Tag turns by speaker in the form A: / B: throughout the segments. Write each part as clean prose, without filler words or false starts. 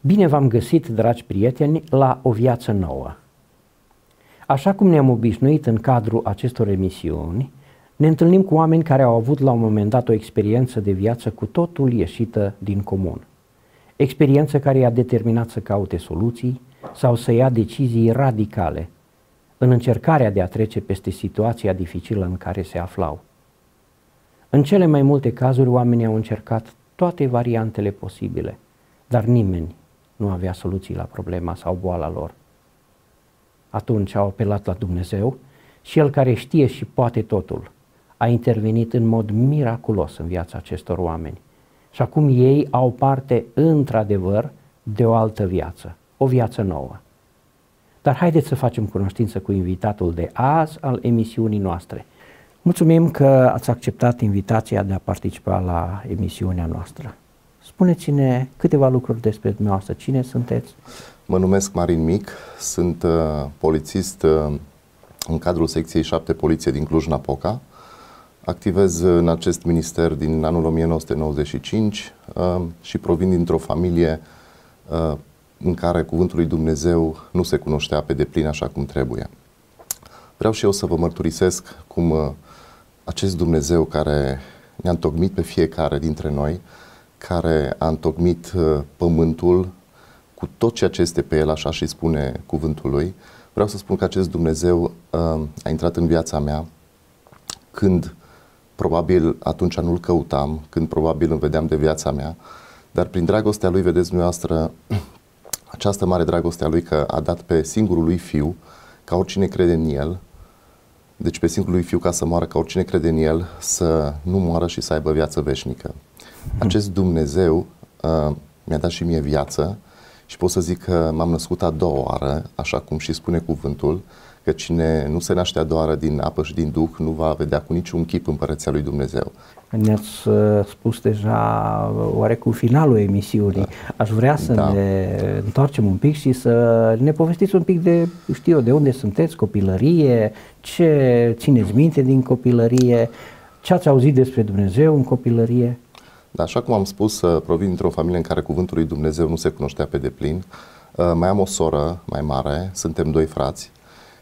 A: Bine v-am găsit, dragi prieteni, la O Viață Nouă. Așa cum ne-am obișnuit în cadrul acestor emisiuni, ne întâlnim cu oameni care au avut la un moment dat o experiență de viață cu totul ieșită din comun. Experiență care i-a determinat să caute soluții sau să ia decizii radicale în încercarea de a trece peste situația dificilă în care se aflau. În cele mai multe cazuri, oamenii au încercat toate variantele posibile, dar nimeni nu avea soluții la problema sau boala lor. Atunci au apelat la Dumnezeu și El, care știe și poate totul, a intervenit în mod miraculos în viața acestor oameni. Și acum ei au parte, într-adevăr, de o altă viață, o viață nouă. Dar haideți să facem cunoștință cu invitatul de azi al emisiunii noastre. Mulțumim că ați acceptat invitația de a participa la emisiunea noastră. Spuneți-ne câteva lucruri despre dumneavoastră. Cine sunteți?
B: Mă numesc Marin Mic, sunt polițist în cadrul secției 7 Poliție din Cluj-Napoca. Activez în acest minister din anul 1995 și provin dintr-o familie în care cuvântul lui Dumnezeu nu se cunoștea pe deplin așa cum trebuie. Vreau și eu să vă mărturisesc cum acest Dumnezeu care ne-a întocmit pe fiecare dintre noi, care a întocmit pământul cu tot ceea ce este pe el, așa și spune cuvântul lui. Vreau să spun că acest Dumnezeu a intrat în viața mea când probabil atunci nu-L căutam, când probabil îmi vedeam de viața mea, dar prin dragostea Lui, vedeți dumneavoastră, această mare dragoste a Lui, că a dat pe singurul Lui Fiu, ca oricine crede în El, deci pe singurul Lui Fiu ca să moară, ca oricine crede în El, să nu moară și să aibă viață veșnică. Acest Dumnezeu mi-a dat și mie viață și pot să zic că m-am născut a doua oară, așa cum și spune cuvântul, că cine nu se naște a doua oară din apă și din Duh nu va vedea cu niciun chip împărăția lui Dumnezeu.
A: Ne-ați spus deja oarecum finalul emisiunii. Aș vrea să ne întoarcem un pic și să ne povestiți un pic de, știu eu, de unde sunteți, copilărie, ce țineți minte din copilărie, ce ați auzit despre Dumnezeu în copilărie.
B: Da, așa cum am spus, provin dintr-o familie în care cuvântul lui Dumnezeu nu se cunoștea pe deplin. Mai am o soră mai mare, suntem doi frați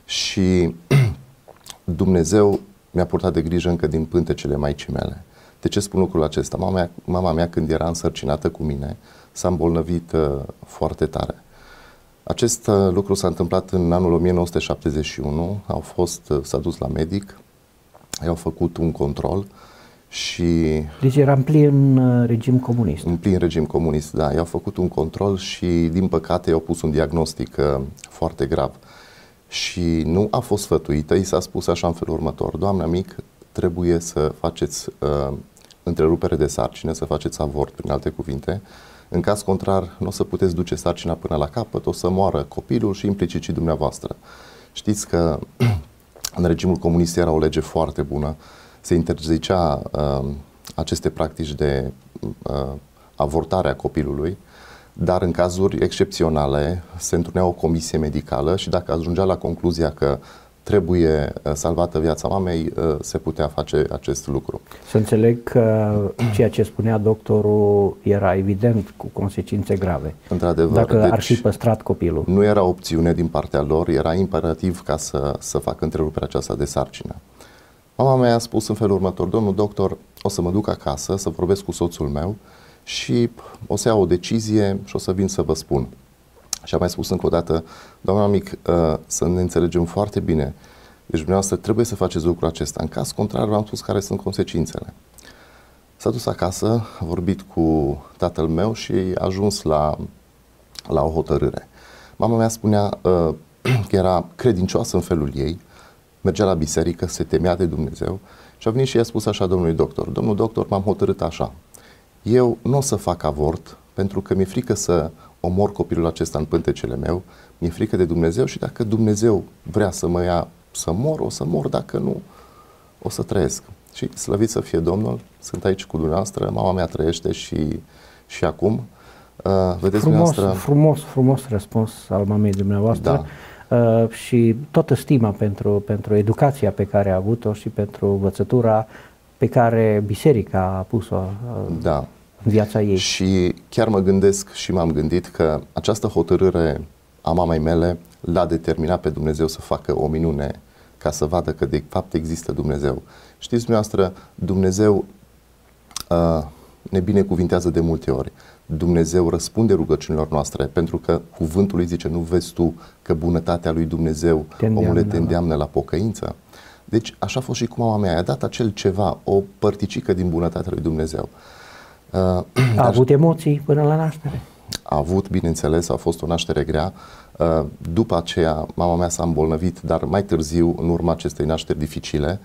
B: și Dumnezeu mi-a purtat de grijă încă din pântecele maicii mele. De ce spun lucrul acesta? Mama mea, când era însărcinată cu mine, s-a îmbolnăvit foarte tare. Acest lucru s-a întâmplat în anul 1971, s-a dus la medic, i-au făcut un control și...
A: Deci era în plin regim comunist.
B: În plin regim comunist, da. I-au făcut un control și, din păcate, i-au pus un diagnostic foarte grav. Și nu a fost sfătuită, i s-a spus așa în felul următor: doamna Mic, trebuie să faceți întrerupere de sarcină, să faceți avort, prin alte cuvinte. În caz contrar, nu o să puteți duce sarcina până la capăt, o să moară copilul și implicit și dumneavoastră. Știți că în regimul comunist era o lege foarte bună, se interzicea aceste practici de avortare a copilului, dar în cazuri excepționale se întrunea o comisie medicală și dacă ajungea la concluzia că trebuie salvată viața mamei, se putea face acest lucru.
A: Să înțeleg că ceea ce spunea doctorul era evident cu consecințe grave.
B: Într-adevăr,
A: dacă
B: deci
A: ar fi păstrat copilul.
B: Nu era opțiune din partea lor, era imperativ ca să facă întreruperea aceasta de sarcină. Mama mea a spus în felul următor: domnul doctor, o să mă duc acasă să vorbesc cu soțul meu și o să iau o decizie și o să vin să vă spun. Și am mai spus încă o dată: doamna Mic, să ne înțelegem foarte bine, deci dumneavoastră trebuie să faceți lucrul acesta. În caz contrar, v-am spus care sunt consecințele. S-a dus acasă, a vorbit cu tatăl meu și a ajuns la o hotărâre. Mama mea spunea că era credincioasă în felul ei, mergea la biserică, se temea de Dumnezeu și a venit și i-a spus așa domnului doctor: domnul doctor, m-am hotărât așa, eu nu o să fac avort pentru că mi-e frică să omor copilul acesta în pântecele meu, mi-e frică de Dumnezeu și dacă Dumnezeu vrea să mă ia să mor, o să mor, dacă nu, o să trăiesc. Și slăvit să fie Domnul, sunt aici cu dumneavoastră, mama mea trăiește și acum. Vedeți
A: frumos răspuns al mamei dumneavoastră. Da. Și toată stima pentru educația pe care a avut-o și pentru învățătura pe care biserica a pus-o.
B: Da.
A: viața ei.
B: Și chiar mă gândesc și m-am gândit că această hotărâre a mamei mele l-a determinat pe Dumnezeu să facă o minune ca să vadă că de fapt există Dumnezeu. Știți dumneavoastră, Dumnezeu ne binecuvintează de multe ori. Dumnezeu răspunde rugăciunilor noastre, pentru că cuvântul lui zice, nu vezi tu că bunătatea lui Dumnezeu, omule, te îndeamnă la pocăință? Deci așa a fost și cu mama mea, i-a dat acel ceva, o părticică din bunătatea lui Dumnezeu.
A: A avut emoții până la naștere?
B: A avut, bineînțeles, a fost o naștere grea. După aceea, mama mea s-a îmbolnăvit, dar mai târziu, în urma acestei nașteri dificile,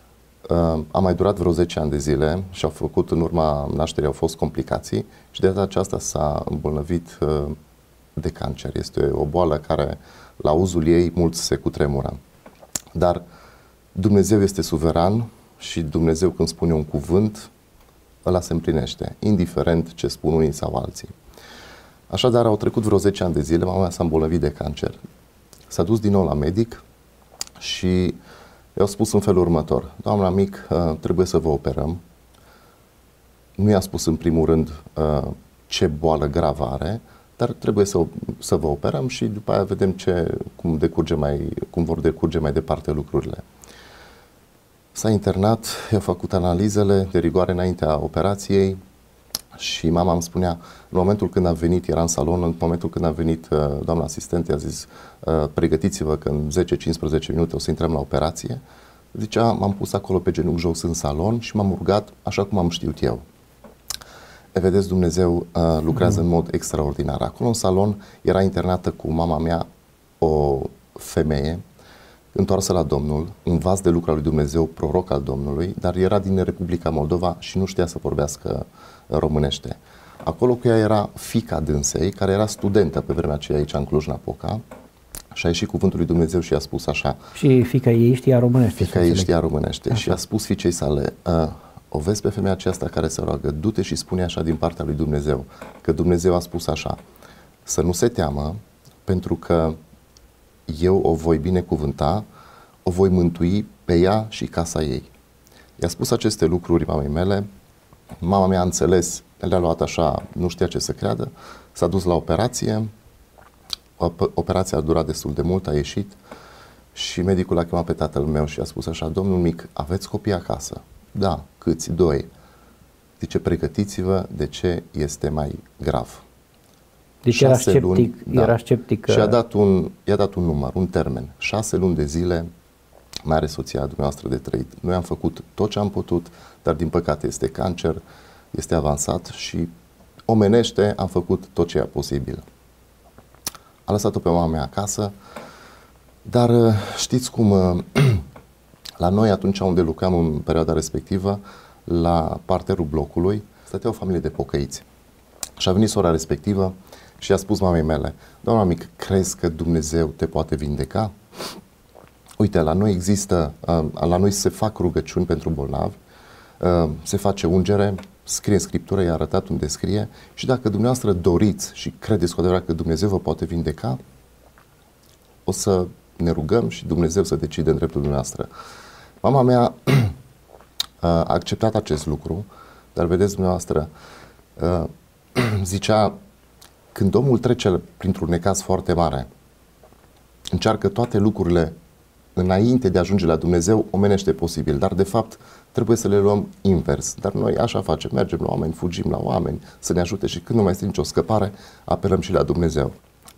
B: a mai durat vreo 10 ani de zile și au făcut, în urma nașterii, au fost complicații și de data aceasta s-a îmbolnăvit de cancer. Este o boală care, la auzul ei, mulți se cutremură. Dar Dumnezeu este suveran și Dumnezeu, când spune un cuvânt, ăla se împlinește, indiferent ce spun unii sau alții. Așadar, au trecut vreo 10 ani de zile, mama mea s-a îmbolnăvit de cancer. S-a dus din nou la medic și i-au spus în felul următor: doamna Mic, trebuie să vă operăm. Nu i-a spus în primul rând ce boală gravă are, dar trebuie să vă operăm și după aia vedem cum vor decurge mai departe lucrurile. S-a internat, i-a făcut analizele de rigoare înaintea operației și mama îmi spunea, în momentul când a venit, era în salon, în momentul când a venit doamna asistent, i-a zis, pregătiți-vă că în 10-15 minute o să intrăm la operație. Zicea, m-am pus acolo pe genunchi jos în salon și m-am rugat așa cum am știut eu. Vedeți, Dumnezeu lucrează în mod extraordinar. Acolo în salon era internată cu mama mea o femeie întoarsă la Domnul, un vas de lucru al lui Dumnezeu, proroc al Domnului, dar era din Republica Moldova și nu știa să vorbească românește. Acolo cu ea era fiica dânsei, care era studentă pe vremea aceea aici în Cluj-Napoca, și a ieșit cuvântul lui Dumnezeu și i-a spus așa.
A: Și fiica ei știa românește.
B: Fiica ei știa românește așa. Și a spus fiicei sale, o vezi pe femeia aceasta care se roagă, du-te și spune așa din partea lui Dumnezeu, că Dumnezeu a spus așa, să nu se teamă, pentru că eu o voi binecuvânta, o voi mântui pe ea și casa ei. I-a spus aceste lucruri mamei mele, mama mea a înțeles, le-a luat așa, nu știa ce să creadă, s-a dus la operație, operația a durat destul de mult, a ieșit și medicul a chemat pe tatăl meu și a spus așa, domnul Mic, aveți copii acasă? Da, câți? 2. Zice, pregătiți-vă de ce este mai grav.
A: Deci era sceptic, luni, era sceptic.
B: Și i-a dat un număr, un termen. 6 luni de zile mai are soția dumneavoastră de trăit. Noi am făcut tot ce am putut, dar din păcate este cancer, este avansat și omenește am făcut tot ce e posibil. A lăsat-o pe mama mea acasă, dar știți cum, la noi atunci unde lucram în perioada respectivă, la parterul blocului, stătea o familie de pocăiți. Și a venit sora respectivă și a spus mamei mele, doamna Mic, crezi că Dumnezeu te poate vindeca? Uite, la noi se fac rugăciuni pentru bolnavi, se face ungere, scrie în Scriptură, i-a arătat unde scrie și dacă dumneavoastră doriți și credeți cu adevărat că Dumnezeu vă poate vindeca, o să ne rugăm și Dumnezeu să decide în dreptul dumneavoastră. Mama mea a acceptat acest lucru, dar vedeți dumneavoastră, zicea, când omul trece printr-un necaz foarte mare, încearcă toate lucrurile înainte de a ajunge la Dumnezeu, omenește posibil, dar de fapt trebuie să le luăm invers. Dar noi așa facem, mergem la oameni, fugim la oameni să ne ajute și când nu mai este nicio scăpare, apelăm și la Dumnezeu.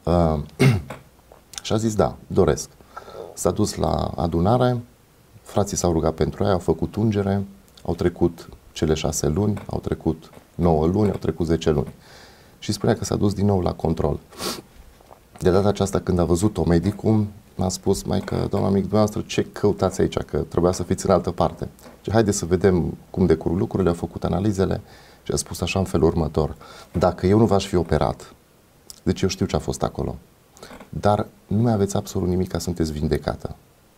B: Și a zis, da, doresc. S-a dus la adunare, frații s-au rugat pentru ea, au făcut ungere, au trecut cele 6 luni, au trecut 9 luni, au trecut 10 luni. Și spunea că s-a dus din nou la control. De data aceasta, când a văzut-o medicul, m-a spus, maică, doamna Mic, dumneavoastră, ce căutați aici, că trebuia să fiți în altă parte. Și haideți să vedem cum decurg lucrurile, au făcut analizele și a spus așa în felul următor. Dacă eu nu v-aș fi operat, deci eu știu ce a fost acolo, dar nu mai aveți absolut nimic ca sunteți vindecată.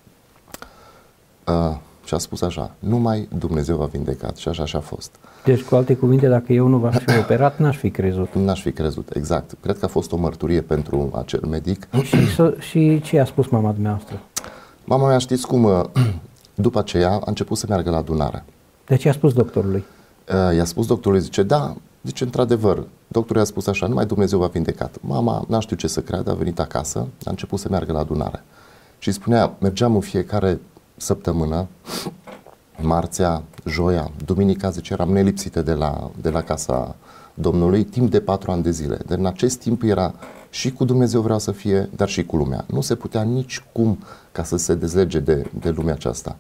B: Și a spus așa, numai Dumnezeu v-a vindecat și așa a fost.
A: Deci, cu alte cuvinte, dacă eu nu v-aș fi operat, n-aș fi crezut.
B: N-aș fi crezut, exact. Cred că a fost o mărturie pentru acel medic.
A: Și ce a spus mama dumneavoastră?
B: Mama mea, știți cum, după aceea a început să meargă la adunare.
A: De ce a spus doctorului?
B: I-a spus doctorului, zice, da, Zice, într-adevăr, doctorul i-a spus așa, numai Dumnezeu va vindecat. Mama n-a știut ce să creadă, a venit acasă, a început să meargă la adunare. Și spunea, mergeam în fiecare săptămână, marțea, joia, duminica, zice, eram nelipsite de la casa Domnului, timp de 4 ani de zile. Dar în acest timp era și cu Dumnezeu vreau să fie, dar și cu lumea. Nu se putea nici cum ca să se dezlege de lumea aceasta.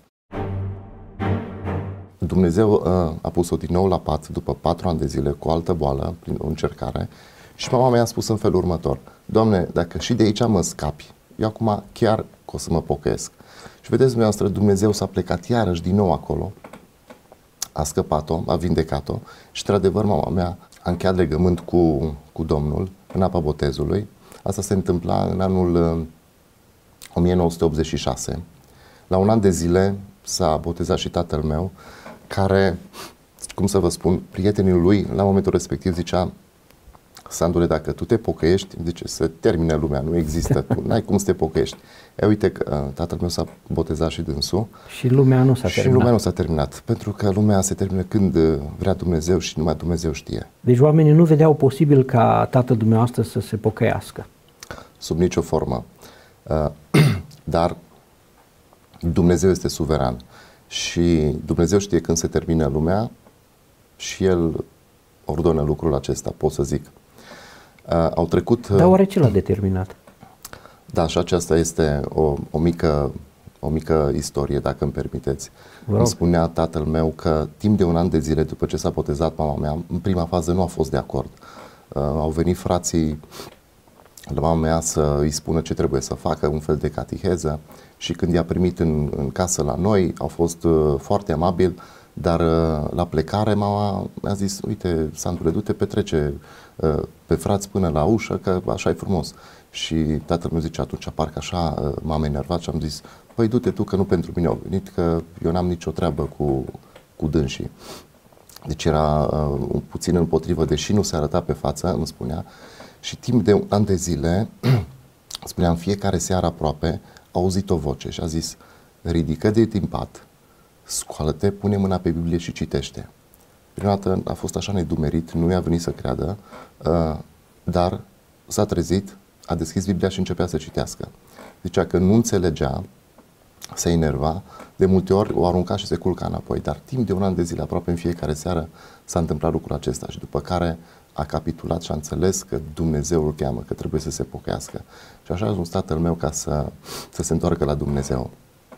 B: Dumnezeu a pus-o din nou la pat după 4 ani de zile cu o altă boală, prin o încercare, și mama mea a spus în felul următor: Doamne, dacă și de aici mă scapi, eu acum chiar o să mă pocăiesc. Și vedeți dumneavoastră, Dumnezeu s-a plecat iarăși din nou acolo, a scăpat-o, a vindecat-o și, într-adevăr, mama mea a încheiat legământ cu Domnul în apa botezului. Asta se întâmpla în anul 1986. La un an de zile s-a botezat și tatăl meu, care, cum să vă spun, prietenul lui, la momentul respectiv zicea: Sandule, dacă tu te pocăiești, zice, se termine lumea, nu există, tu n-ai cum să te pocăiești. Uite că tatăl meu s-a botezat și dânsul.
A: Și lumea nu s-a terminat.
B: Și lumea nu s-a terminat, pentru că lumea se termină când vrea Dumnezeu și numai Dumnezeu știe.
A: Deci oamenii nu vedeau posibil ca tatăl dumneavoastră să se pocăiască.
B: Sub nicio formă. Dar Dumnezeu este suveran și Dumnezeu știe când se termină lumea și El ordonă lucrul acesta, pot să zic. Au trecut...
A: Dar oare ce l-a determinat?
B: Da, și aceasta este o mică istorie, dacă îmi permiteți. Îmi spunea tatăl meu că timp de un an de zile, după ce s-a botezat mama mea, în prima fază nu a fost de acord. Au venit frații la mama mea să îi spună ce trebuie să facă, un fel de catiheză, și când i-a primit în casă la noi, au fost foarte amabili, dar la plecare mama mi-a zis: uite, Sandule, du-te, petrece pe frați până la ușă, că așa e frumos. Și tatăl meu zice atunci, parcă așa m-am enervat și am zis: păi du-te tu, că nu pentru mine au venit, că eu n-am nicio treabă cu dânsii. Deci era puțin împotrivă, deși nu se arăta pe față, îmi spunea. Și timp de un an de zile, spuneam, fiecare seară aproape, a auzit o voce și a zis: ridică-te din pat, scoală-te, pune mâna pe Biblie și citește. Prima dată a fost așa nedumerit, nu i-a venit să creadă, dar s-a trezit, a deschis Biblia și începea să citească. Zicea că nu înțelegea, se enerva, de multe ori o arunca și se culca înapoi, dar timp de un an de zile, aproape în fiecare seară, s-a întâmplat lucrul acesta și după care a capitulat și a înțeles că Dumnezeu îl cheamă, că trebuie să se pocăiască. Și așa a ajuns tatăl meu ca să se întoarcă la Dumnezeu.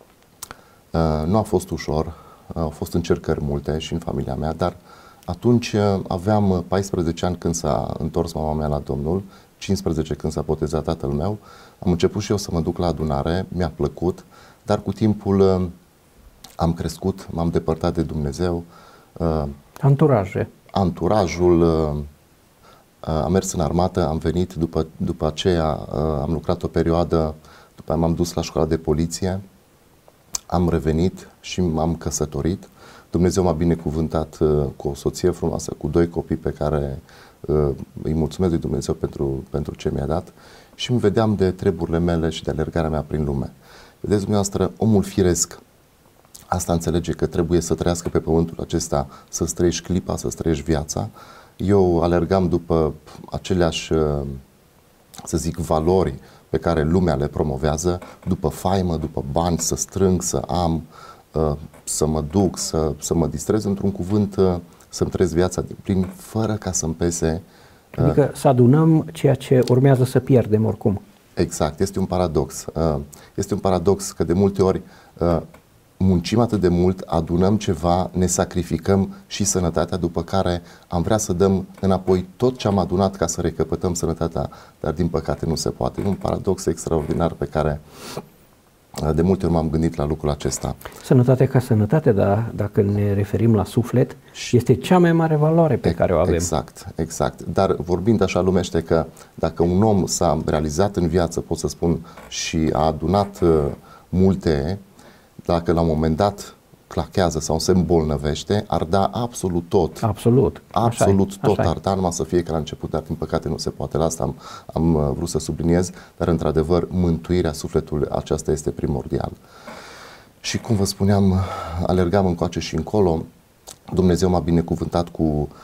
B: Nu a fost ușor, au fost încercări multe și în familia mea, dar atunci aveam 14 ani când s-a întors mama mea la Domnul, 15 când s-a botezat tatăl meu. Am început și eu să mă duc la adunare, mi-a plăcut, dar cu timpul am crescut, m-am depărtat de Dumnezeu. Anturajul, am mers în armată, am venit, după aceea am lucrat o perioadă, după aia m-am dus la școala de poliție, am revenit și m-am căsătorit. Dumnezeu m-a binecuvântat cu o soție frumoasă, cu 2 copii pe care îi mulțumesc lui Dumnezeu pentru ce mi-a dat și îmi vedeam de treburile mele și de alergarea mea prin lume. Vedeți dumneavoastră, omul firesc asta înțelege că trebuie să trăiască pe pământul acesta, să-ți trăiești clipa, să-ți trăiești viața. Eu alergam după aceleași, să zic, valori pe care lumea le promovează, după faimă, după bani, să strâng, să am, să mă duc, să mă distrez, într-un cuvânt, să-mi trăiesc viața din plin, fără ca să-mi pese.
A: Adică să adunăm ceea ce urmează să pierdem oricum.
B: Exact, este un paradox. Este un paradox că de multe ori muncim atât de mult, adunăm ceva, ne sacrificăm și sănătatea, după care am vrea să dăm înapoi tot ce am adunat ca să recăpătăm sănătatea, dar din păcate nu se poate. E un paradox extraordinar pe care de multe ori m-am gândit la lucrul acesta.
A: Sănătate ca sănătate, dar dacă ne referim la suflet, este cea mai mare valoare pe care o avem.
B: Exact. Dar vorbind așa lumește că dacă un om s-a realizat în viață, pot să spun, și a adunat multe, dacă la un moment dat clachează sau se îmbolnăvește, ar da absolut tot.
A: Absolut
B: Tot ar da, numai să fie ca la început, dar din păcate nu se poate. La asta am vrut să subliniez, dar într-adevăr mântuirea sufletului, aceasta este primordial. Și cum vă spuneam, alergam încoace și încolo. Dumnezeu m-a binecuvântat cu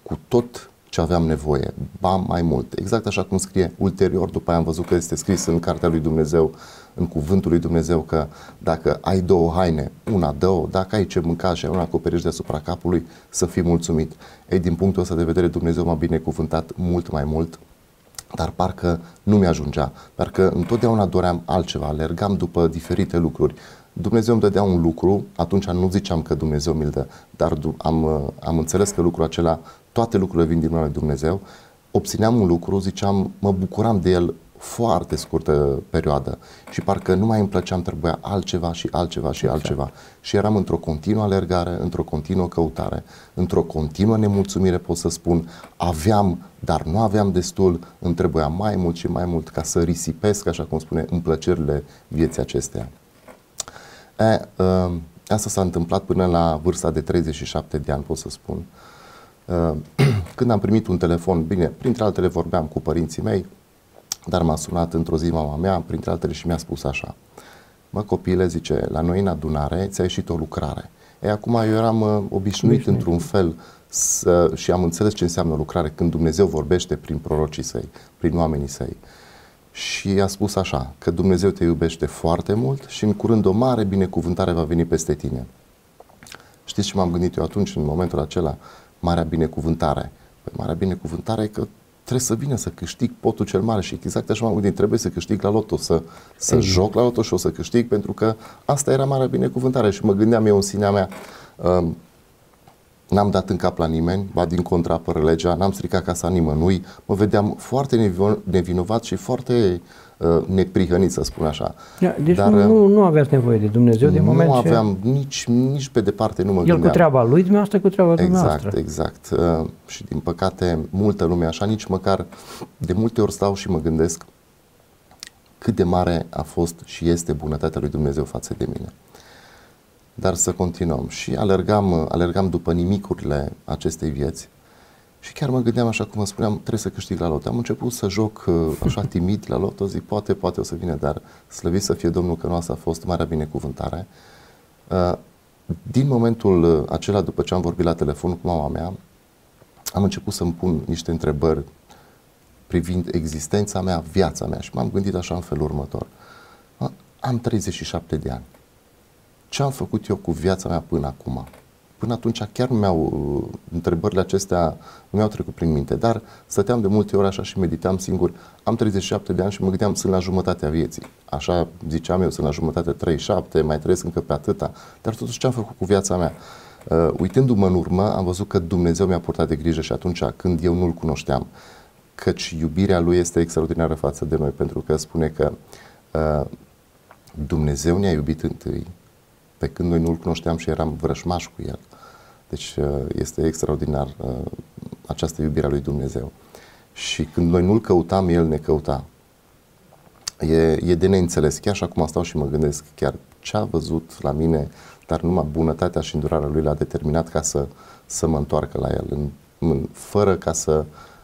B: cu tot ce aveam nevoie, ba mai mult. Exact așa cum scrie ulterior, după aia am văzut că este scris în Cartea lui Dumnezeu, în Cuvântul lui Dumnezeu, că dacă ai două haine, una dă-o, dacă ai ce mânca și ai un acoperiș deasupra capului, să fii mulțumit. Ei, din punctul ăsta de vedere, Dumnezeu m-a binecuvântat mult mai mult, dar parcă nu mi-ajungea, parcă întotdeauna doream altceva, alergam după diferite lucruri. Dumnezeu îmi dădea un lucru, atunci nu ziceam că Dumnezeu mi-l dă, dar am înțeles că lucrul acela, toate lucrurile vin din mâna lui Dumnezeu, obțineam un lucru, ziceam, mă bucuram de el foarte scurtă perioadă și parcă nu mai îmi plăcea, îmi trebuia altceva și altceva și altceva. Și eram într-o continuă alergare, într-o continuă căutare, într-o continuă nemulțumire, pot să spun, aveam, dar nu aveam destul, îmi trebuia mai mult și mai mult ca să risipesc, așa cum spune, în plăcerile vieții acesteia. Asta s-a întâmplat până la vârsta de 37 de ani, pot să spun. Când am primit un telefon, bine, printre altele vorbeam cu părinții mei, dar m-a sunat într-o zi mama mea, printre altele, și mi-a spus așa: mă, copile, zice, la noi în adunare ți-a ieșit o lucrare. Acum eu eram obișnuit într-un fel și am înțeles ce înseamnă lucrare când Dumnezeu vorbește prin prorocii săi, prin oamenii săi. Și a spus așa, că Dumnezeu te iubește foarte mult și în curând o mare binecuvântare va veni peste tine. Știți ce m-am gândit eu atunci, în momentul acela? Marea binecuvântare. Păi, marea binecuvântare e că trebuie să vină să câștig potul cel mare și exact așa m-am gândit, trebuie să câștig la loto, să joc la loto și o să câștig, pentru că asta era marea binecuvântare. Și mă gândeam eu în sinea mea, n-am dat în cap la nimeni, ba din contra, apără legea, n-am stricat casa nimănui, mă vedeam foarte nevinovat și foarte neprihănit, să spun așa.
A: Deci dar nu aveați nevoie de Dumnezeu de moment
B: ce... Nu aveam nici pe departe, nu mă gândeam.
A: El cu treaba lui, dumneavoastră cu treaba dumneavoastră.
B: Exact. Și din păcate, multă lume așa, nici măcar de multe ori stau și mă gândesc cât de mare a fost și este bunătatea lui Dumnezeu față de mine. Dar să continuăm. Și alergam după nimicurile acestei vieți și chiar mă gândeam, așa cum vă spuneam, trebuie să câștig la loto. Am început să joc așa timid la loto, zic, poate o să vină, dar slăvit să fie Domnul că nu asta a fost marea binecuvântare. Din momentul acela, după ce am vorbit la telefon cu mama mea, am început să-mi pun niște întrebări privind existența mea, viața mea, și m-am gândit așa în felul următor. Am 37 de ani. Ce am făcut eu cu viața mea până acum? Până atunci chiar întrebările acestea nu mi-au trecut prin minte, dar stăteam de multe ori așa și meditam singur. Am 37 de ani și mă gândeam, sunt la jumătatea vieții. Așa ziceam eu, sunt la jumătatea 37, mai trăiesc încă pe atâta. Dar totuși ce am făcut cu viața mea? Uitându-mă în urmă, am văzut că Dumnezeu mi-a purtat de grijă și atunci când eu nu-L cunoșteam. Căci iubirea Lui este extraordinară față de noi, pentru că spune că Dumnezeu ne-a iubit întâi, pe când noi nu-L cunoșteam și eram vrășmași cu El. Deci este extraordinar această iubire a lui Dumnezeu. Și când noi nu-L căutam, El ne căuta. E de neînțeles. Chiar și acum stau și mă gândesc chiar ce a văzut la mine, dar numai bunătatea și îndurarea Lui l-a determinat ca să mă întoarcă la El, fără ca să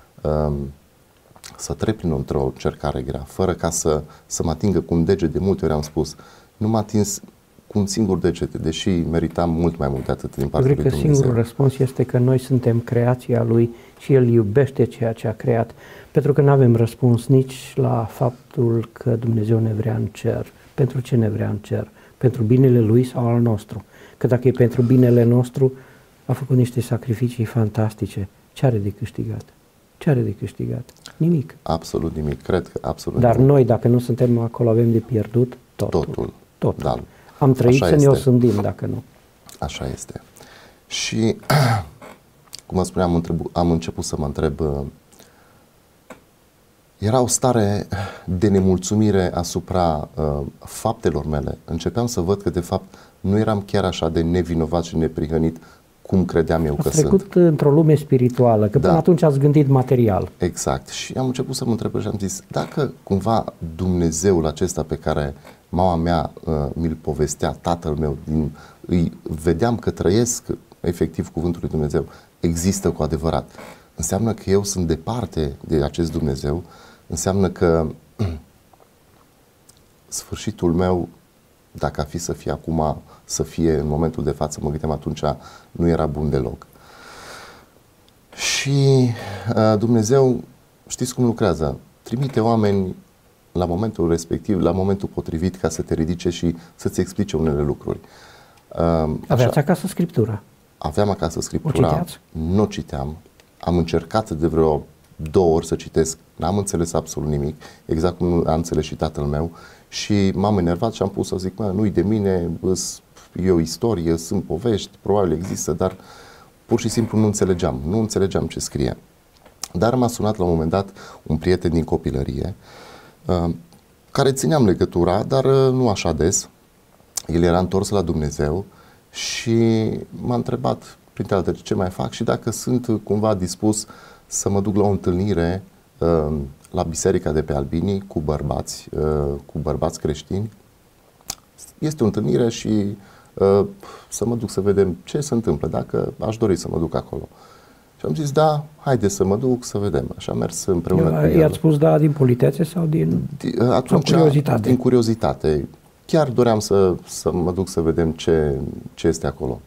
B: trec prin într-o încercare grea, fără ca să mă atingă cu un deget. De multe ori am spus, nu m-a atins cu un singur deget, deși meritam mult mai mult de atât din partea lui Dumnezeu.
A: Cred că singurul răspuns este că noi suntem creația Lui și El iubește ceea ce a creat, pentru că nu avem răspuns nici la faptul că Dumnezeu ne vrea în cer. Pentru ce ne vrea în cer? Pentru binele Lui sau al nostru? Că dacă e pentru binele nostru, a făcut niște sacrificii fantastice. Ce are de câștigat? Ce are de câștigat? Nimic.
B: Absolut nimic, cred că absolut
A: Dar
B: nimic.
A: noi, dacă nu suntem acolo, avem de pierdut totul.
B: Da.
A: Am trăit
B: Așa
A: să ne
B: este.
A: osândim dacă nu.
B: Așa este. Și, cum vă spuneam, am început să mă întreb, era o stare de nemulțumire asupra faptelor mele. Începeam să văd că, de fapt, nu eram chiar așa de nevinovat și neprihănit cum credeam eu că sunt.
A: Ați trecut într-o lume spirituală, că până atunci ați gândit material.
B: Exact. Și am început să mă întreb și am zis, dacă cumva Dumnezeul acesta pe care mama mea mi-l povestea, tatăl meu, îi vedeam că trăiesc efectiv cuvântul lui Dumnezeu, există cu adevărat, înseamnă că eu sunt departe de acest Dumnezeu, înseamnă că sfârșitul meu, dacă a fi să fie acum, să fie în momentul de față, mă gândeam atunci, nu era bun deloc. Și Dumnezeu, știți cum lucrează? Trimite oameni la momentul respectiv, la momentul potrivit, ca să te ridice și să-ți explice unele lucruri.
A: Aveați acasă Scriptura?
B: Aveam acasă Scriptura.
A: O citeați?
B: Nu citeam. Am încercat de vreo 2 ori să citesc. N-am înțeles absolut nimic, exact cum a înțeles și tatăl meu. Și m-am enervat și am pus să zic, nu-i de mine, e o istorie, sunt povești, probabil există, dar pur și simplu nu înțelegeam ce scrie. Dar m-a sunat la un moment dat un prieten din copilărie, care țineam legătura, dar nu așa des. El era întors la Dumnezeu și m-a întrebat, printre altele, ce mai fac și dacă sunt cumva dispus să mă duc la o întâlnire la biserica de pe Albinii cu bărbați creștini. Este o întâlnire și să mă duc să vedem ce se întâmplă, dacă aș dori să mă duc acolo. Și am zis, da, haide să mă duc să vedem. Și am mers împreună cu el.
A: I-ați spus da din politețe sau din curiozitate?
B: Din curiozitate. Chiar doream să mă duc să vedem ce este acolo.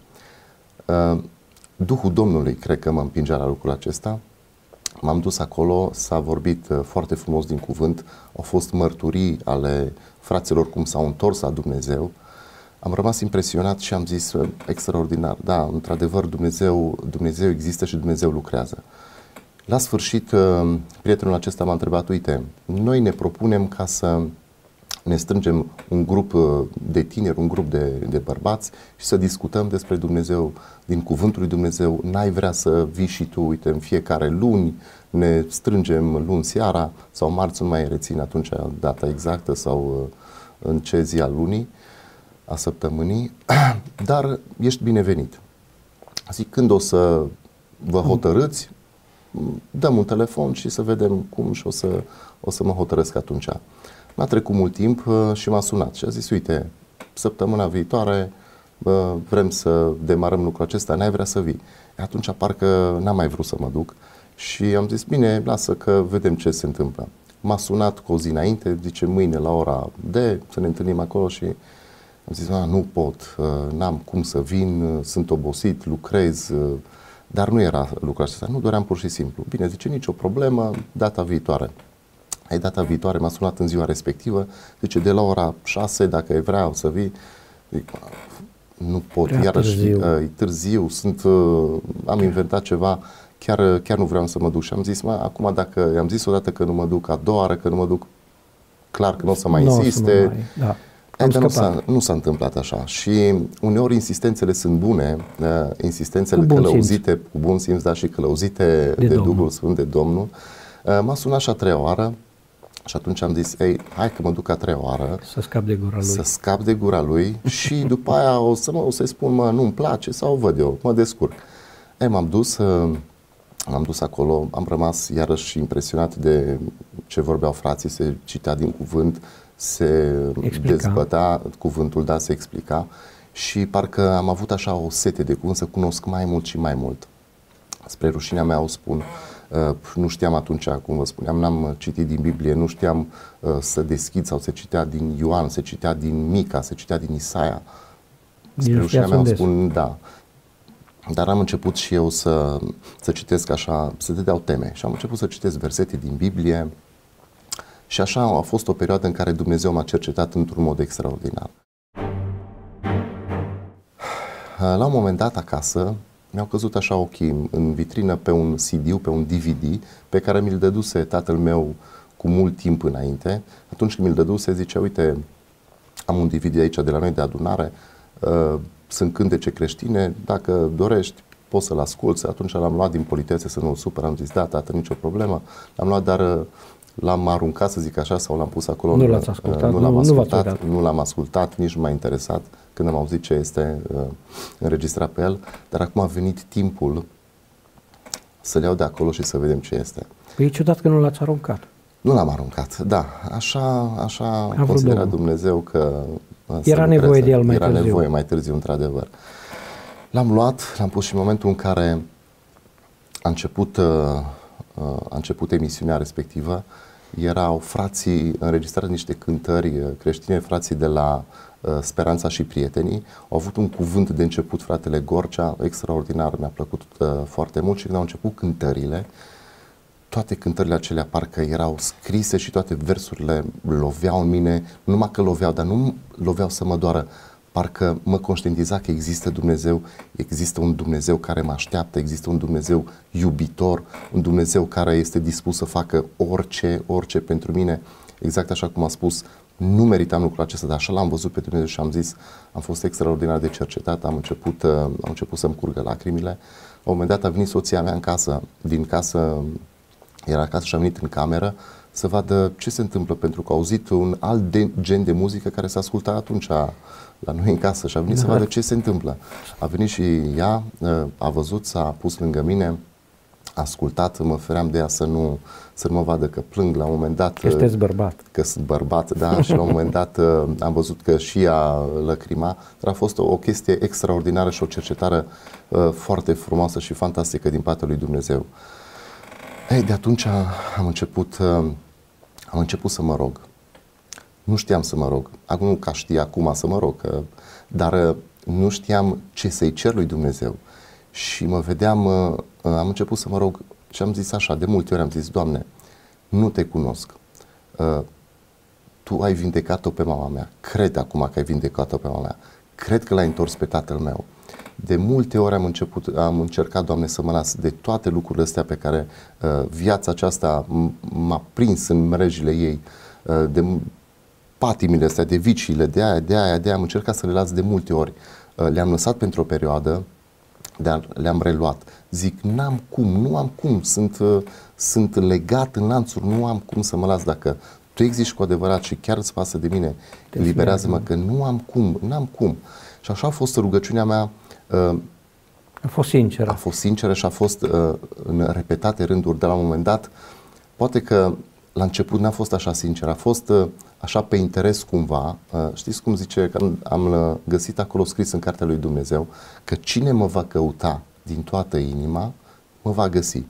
B: Duhul Domnului, cred că mă împingea la lucrul acesta. M-am dus acolo, s-a vorbit foarte frumos din cuvânt, au fost mărturii ale fraților cum s-au întors la Dumnezeu. Am rămas impresionat și am zis, extraordinar, da, într-adevăr Dumnezeu există și Dumnezeu lucrează. La sfârșit, prietenul acesta m-a întrebat, uite, noi ne propunem ca să ne strângem un grup de tineri, un grup de bărbați și să discutăm despre Dumnezeu, din cuvântul lui Dumnezeu. N-ai vrea să vii și tu, uite, în fiecare luni, ne strângem luni seara sau marți, nu mai rețin atunci data exactă sau în ce zi al lunii, a săptămânii, dar ești binevenit. Zic, când o să vă hotărâți, dăm un telefon și să vedem cum și o să mă hotărăsc atunci. M-a trecut mult timp și m-a sunat și a zis, uite, săptămâna viitoare vrem să demarăm lucrul acesta, n-ai vrea să vii. Atunci parcă n-am mai vrut să mă duc și am zis, bine, lasă că vedem ce se întâmplă. M-a sunat cu o zi înainte, zice, mâine la ora D să ne întâlnim acolo și am zis, nu pot, n-am cum să vin, sunt obosit, lucrez, dar nu era lucrul acesta, nu doream pur și simplu. Bine, zice, nicio problemă, data viitoare. Data viitoare m-a sunat în ziua respectivă, zice, de la ora 6, dacă ai vrea să vii. Zic, nu pot, iarăși e târziu, am inventat ceva, chiar nu vreau să mă duc. Și am zis, acum dacă i-am zis odată că nu mă duc, a doua oară că nu mă duc, clar că nu o să mai insiste. Nu s-a întâmplat așa. Și uneori insistențele sunt bune, insistențele călăuzite cu bun simț, dar și călăuzite de Duhul Sfânt, de Domnul. M-a sunat și a 3-a oară și atunci am zis, hai că mă duc a 3-a oară
A: să scap de gura lui.
B: Să scap de gura lui și după aia o să-i spun, nu-mi place sau văd eu, mă descurc. M-am dus acolo, am rămas iarăși impresionat de ce vorbeau frații, se citea din cuvânt, se dezbătea cuvântul, da, se explica și parcă am avut așa o sete de cuvânt să cunosc mai mult și mai mult. Spre rușinea mea o spun, nu știam atunci, cum vă spuneam, n-am citit din Biblie, nu știam să deschid sau se citea din Ioan, se citea din Mica, se citea din Isaia. Spre rușinea mea o spun, da. Dar am început și eu să citesc așa, să dădeau teme și am început să citesc versete din Biblie și așa a fost o perioadă în care Dumnezeu m-a cercetat într-un mod extraordinar. La un moment dat acasă mi-au căzut așa ochii în vitrină pe un CD, pe un DVD pe care mi-l dăduse tatăl meu cu mult timp înainte. Atunci când mi-l dăduse, zicea, uite, am un DVD aici de la noi de adunare, sunt cântece creștine, dacă dorești poți să-l asculți. Atunci l-am luat din politețe să nu-l supăr, am zis, da, tată, nicio problemă. L-am luat, dar l-am aruncat, să zic așa, sau l-am pus acolo.
A: Nu l-ați ascultat?
B: Nu l-am ascultat, nici nu m-a interesat când am auzit ce este înregistrat pe el, dar acum a venit timpul să-l iau de acolo și să vedem ce este.
A: Păi e ciudat că nu l-ați aruncat.
B: Nu l-am aruncat, da, așa a considerat Dumnezeu că
A: era nevoie de el mai târziu.
B: Era nevoie mai târziu, într-adevăr. L-am luat, l-am pus și în momentul în care a început emisiunea respectivă, erau frații înregistrați niște cântări creștine, frații de la Speranța și prietenii. Au avut un cuvânt de început, fratele Gorcea, extraordinar, mi-a plăcut foarte mult, și când au început cântările, toate cântările acelea parcă erau scrise și toate versurile loveau în mine, nu numai că loveau, dar nu loveau să mă doară, parcă mă conștientiza că există Dumnezeu, există un Dumnezeu care mă așteaptă, există un Dumnezeu iubitor, un Dumnezeu care este dispus să facă orice pentru mine. Exact așa cum a spus, nu meritam lucrul acesta, dar așa l-am văzut pe Dumnezeu și am zis, am fost extraordinar de cercetat, am început să-mi curgă lacrimile. La un moment dat a venit soția mea în casă, din casă, era acasă și a venit în cameră să vadă ce se întâmplă, pentru că a auzit un alt gen de muzică care s-a ascultat atunci la noi în casă și a venit să vadă ce se întâmplă. A venit și ea, a văzut, s-a pus lângă mine, a ascultat, mă feream de ea să nu mă vadă că plâng la un moment dat.
A: Că sunteți bărbat.
B: Că sunt bărbat, da, și la un moment dat am văzut că și ea lăcrima, dar a fost o chestie extraordinară și o cercetare foarte frumoasă și fantastică din partea lui Dumnezeu. Ei, de atunci am început să mă rog. Nu știam să mă rog. Acum nu ca știi acum să mă rog, dar nu știam ce să-i cer lui Dumnezeu. Și mă vedeam, am început să mă rog și am zis așa, de multe ori am zis, Doamne, nu te cunosc. Tu ai vindecat-o pe mama mea. Cred acum că ai vindecat-o pe mama mea. Cred că l-ai întors pe tatăl meu. De multe ori am încercat, Doamne, să mă las de toate lucrurile astea pe care viața aceasta m-a prins în mrejile ei, de patimile astea, de viciile, de aia, am încercat să le las de multe ori. Le-am lăsat pentru o perioadă, dar le-am reluat. Zic, nu am cum, sunt legat în lanțuri, nu am cum să mă las. Dacă Tu existi cu adevărat și chiar îți pasă de mine, eliberează-mă, că n-am cum. Și așa a fost rugăciunea mea.
A: A fost sinceră.
B: A fost sinceră și a fost în repetate rânduri, de la un moment dat, poate că la început n-a fost așa sincer, a fost așa pe interes cumva. Știți cum zice, că am găsit acolo scris în Cartea lui Dumnezeu, că cine mă va căuta din toată inima, mă va găsi.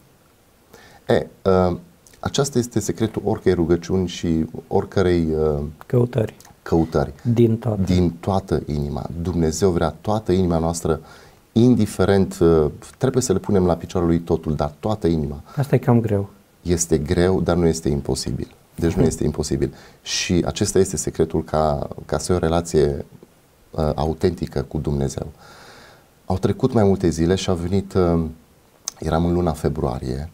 B: Aceasta este secretul oricărei rugăciuni și oricărei căutări. Din toată inima. Dumnezeu vrea toată inima noastră, indiferent, trebuie să le punem la picioarul lui totul, dar toată inima.
A: Asta e cam greu.
B: Este greu, dar nu este imposibil. Deci nu este imposibil. Și acesta este secretul ca să ai o relație autentică cu Dumnezeu. Au trecut mai multe zile și a venit, eram în luna februarie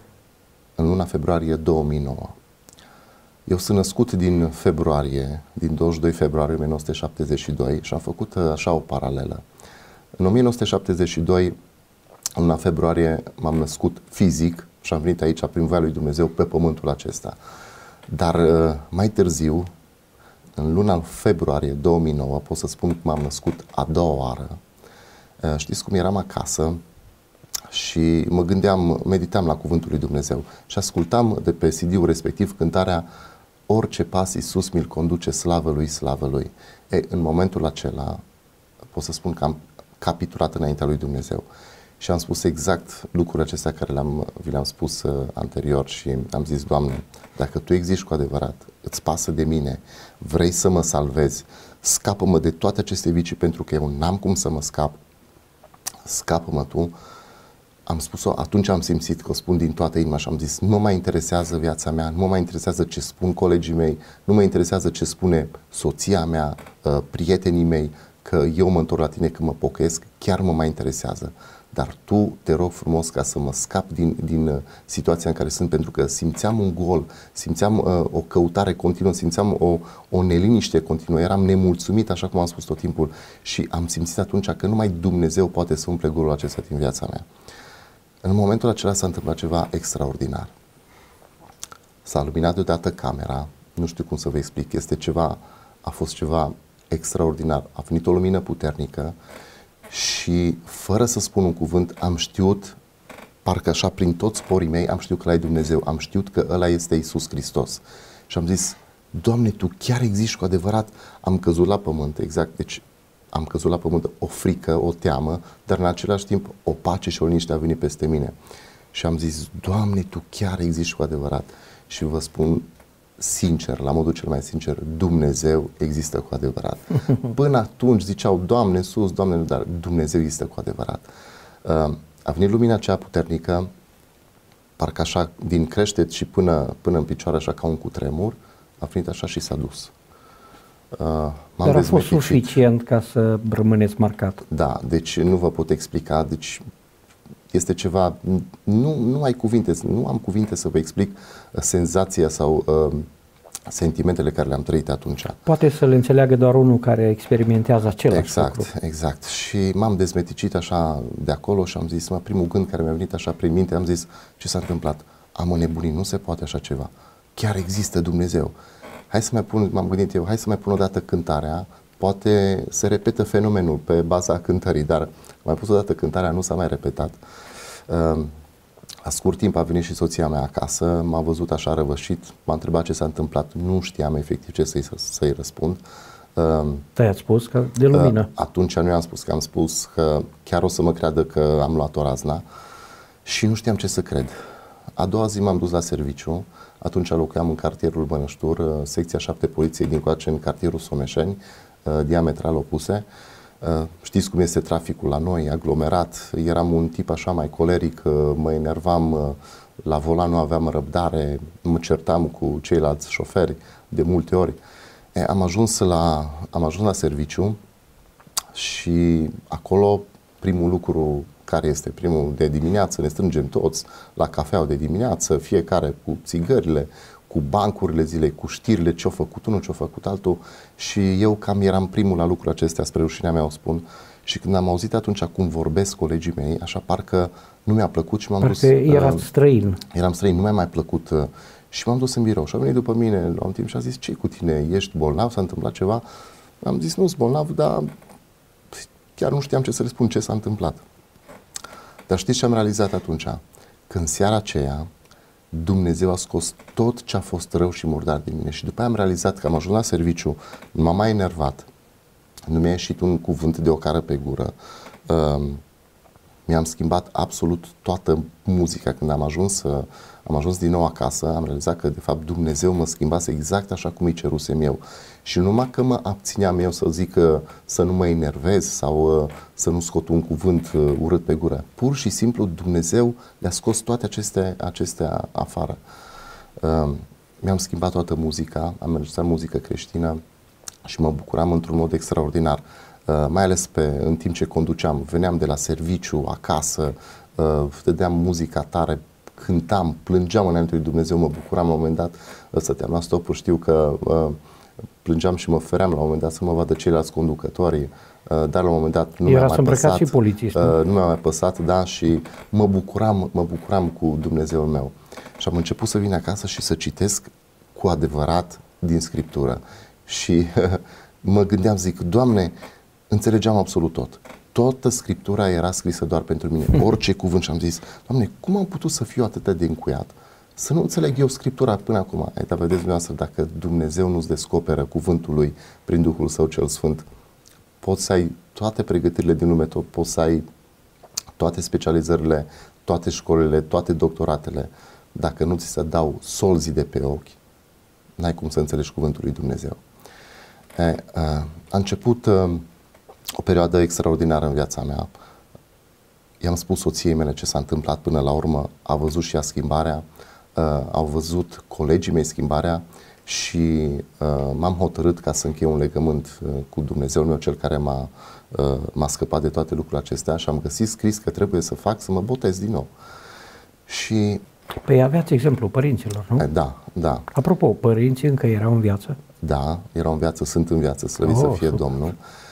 B: 2009. Eu sunt născut din 22 februarie 1972 și am făcut așa o paralelă. În 1972, în luna februarie, m-am născut fizic și am venit aici prin voia lui Dumnezeu pe pământul acesta. Dar mai târziu, în luna februarie 2009, pot să spun că m-am născut a doua oară. Știți cum eram acasă și mă gândeam, meditam la cuvântul lui Dumnezeu și ascultam de pe CD-ul respectiv cântarea Orice pas Iisus mi-l conduce, slavă Lui, slavă Lui. În momentul acela pot să spun că am capitulat înaintea lui Dumnezeu și am spus exact lucrurile acestea care vi le-am spus anterior și am zis, Doamne, dacă Tu existi cu adevărat, îți pasă de mine, vrei să mă salvezi, scapă-mă de toate aceste vicii pentru că eu n-am cum să mă scap, scapă-mă Tu. Am spus-o, atunci am simțit că o spun din toată inima și am zis, nu mă mai interesează viața mea, nu mă mai interesează ce spun colegii mei, nu mă interesează ce spune soția mea, prietenii mei, că eu mă întorc la Tine, că mă pocăiesc, chiar mă mai interesează. Dar Tu te rog frumos ca să mă scap din situația în care sunt, pentru că simțeam un gol, simțeam o căutare continuă, simțeam o neliniște continuă, eram nemulțumit, așa cum am spus tot timpul, și am simțit atunci că numai Dumnezeu poate să umple golul acesta din viața mea. În momentul acela s-a întâmplat ceva extraordinar. S-a luminat deodată camera, nu știu cum să vă explic, a fost ceva extraordinar. A venit o lumină puternică și fără să spun un cuvânt am știut, parcă așa prin toți porii mei, am știut că ăla e Dumnezeu, am știut că ăla este Iisus Hristos. Și am zis, Doamne, Tu chiar existi cu adevărat? Am căzut la pământ, exact, deci am căzut la pământ, o frică, o teamă, dar în același timp o pace și o liniște a venit peste mine. Și am zis, Doamne, Tu chiar existi cu adevărat. Și vă spun, sincer, la modul cel mai sincer, Dumnezeu există cu adevărat. Până atunci ziceau, Doamne sus, Doamne, dar Dumnezeu există cu adevărat. A venit lumina aceea puternică, parcă așa, din creștet și până în picioare, așa ca un cutremur, a venit așa și s-a dus.
A: Dar a fost suficient ca să rămâneți marcat.
B: Da, deci nu vă pot explica, deci este ceva, nu ai cuvinte, nu am cuvinte să vă explic senzația sau sentimentele care le-am trăit atunci.
A: Poate să le înțeleagă doar unul care experimentează același lucru.
B: Exact. Și m-am dezmeticit așa de acolo și am zis, primul gând care mi-a venit așa prin minte, am zis, ce s-a întâmplat? Am înnebunit, nu se poate așa ceva. Chiar există Dumnezeu. M-am gândit eu, hai să mai pun o dată cântarea, poate se repetă fenomenul pe baza cântării, dar mai pus o dată cântarea, nu s-a mai repetat. La scurt timp a venit și soția mea acasă, m-a văzut așa răvășit, m-a întrebat ce s-a întâmplat, nu știam efectiv ce să-i răspund.
A: Te-ați spus că de lumină.
B: Atunci nu i-am spus, că am spus că chiar o să mă creadă că am luat o razna și nu știam ce să cred. A doua zi m-am dus la serviciu, atunci locuiam în cartierul Bănăștur, secția 7 poliției din coace, în cartierul Someșeni, diametral opuse. Știți cum este traficul la noi, aglomerat, eram un tip așa mai coleric, mă enervam, la volan nu aveam răbdare, mă certam cu ceilalți șoferi de multe ori. Am ajuns la serviciu și acolo primul lucru care este primul de dimineață, ne strângem toți la cafeaua de dimineață, fiecare cu țigările, cu bancurile zilei, cu știrile, ce-a făcut unul, ce-a făcut altul și eu cam eram primul la lucrul acestea, spre rușinea mea o spun, și când am auzit atunci cum vorbesc colegii mei, așa parcă nu mi-a plăcut și m-am dus.
A: Parcă erați străin.
B: Eram străin, nu mi-a mai plăcut și m-am dus în birou și a venit după mine la un timp și a zis, ce cu tine, ești bolnav, s-a întâmplat ceva? Am zis, nu sunt bolnav, dar chiar nu știam ce să răspund, ce s-a întâmplat. Dar știți ce am realizat atunci? Că în seara aceea Dumnezeu a scos tot ce a fost rău și murdar din mine și după aia am realizat că am ajuns la serviciu, m-am mai enervat, nu mi-a ieșit un cuvânt de ocară pe gură, mi-am schimbat absolut toată muzica. Când am ajuns din nou acasă, am realizat că de fapt Dumnezeu mă schimbase exact așa cum îi cerusem eu. Și numai că mă abțineam eu să zic să nu mă enervez sau să nu scot un cuvânt urât pe gură. Pur și simplu Dumnezeu le-a scos toate acestea afară. Mi-am schimbat toată muzica, am înregistrat muzică creștină și mă bucuram într-un mod extraordinar. Mai ales în timp ce conduceam, veneam de la serviciu, acasă, dădeam muzica tare, cântam, plângeam înainte lui Dumnezeu, mă bucuram la un moment dat, stăteam la stopuri, știu că plângeam și mă feream la un moment dat să mă vadă ceilalți conducători, dar la un moment dat nu mi-a mai păsat.
A: Și polițist,
B: nu mi-a mai păsat, da, și mă bucuram cu Dumnezeul meu. Și am început să vin acasă și să citesc cu adevărat din Scriptură. Și mă gândeam, zic, Doamne, înțelegeam absolut tot. Toată Scriptura era scrisă doar pentru mine. Orice cuvânt. Și am zis, Doamne, cum am putut să fiu atât de încuiat? Să nu înțeleg eu Scriptura până acum. Dar vedeți dumneavoastră, dacă Dumnezeu nu-ți descoperă cuvântul Lui prin Duhul Său cel Sfânt, poți să ai toate pregătirile din lume, poți să ai toate specializările, toate școlile, toate doctoratele. Dacă nu ți se dau solzii de pe ochi, n-ai cum să înțelegi cuvântul lui Dumnezeu. A început o perioadă extraordinară în viața mea. I-am spus soției mele ce s-a întâmplat până la urmă, a văzut și ea schimbarea, au văzut colegii mei schimbarea și m-am hotărât ca să închei un legământ cu Dumnezeul meu, cel care m-a scăpat de toate lucrurile acestea și am găsit scris că trebuie să mă botez din nou. Și
A: păi aveați exemplu părinților, nu?
B: Da.
A: Apropo, părinții încă erau în viață?
B: Da, erau în viață, sunt în viață, slăvit să fie Domnul.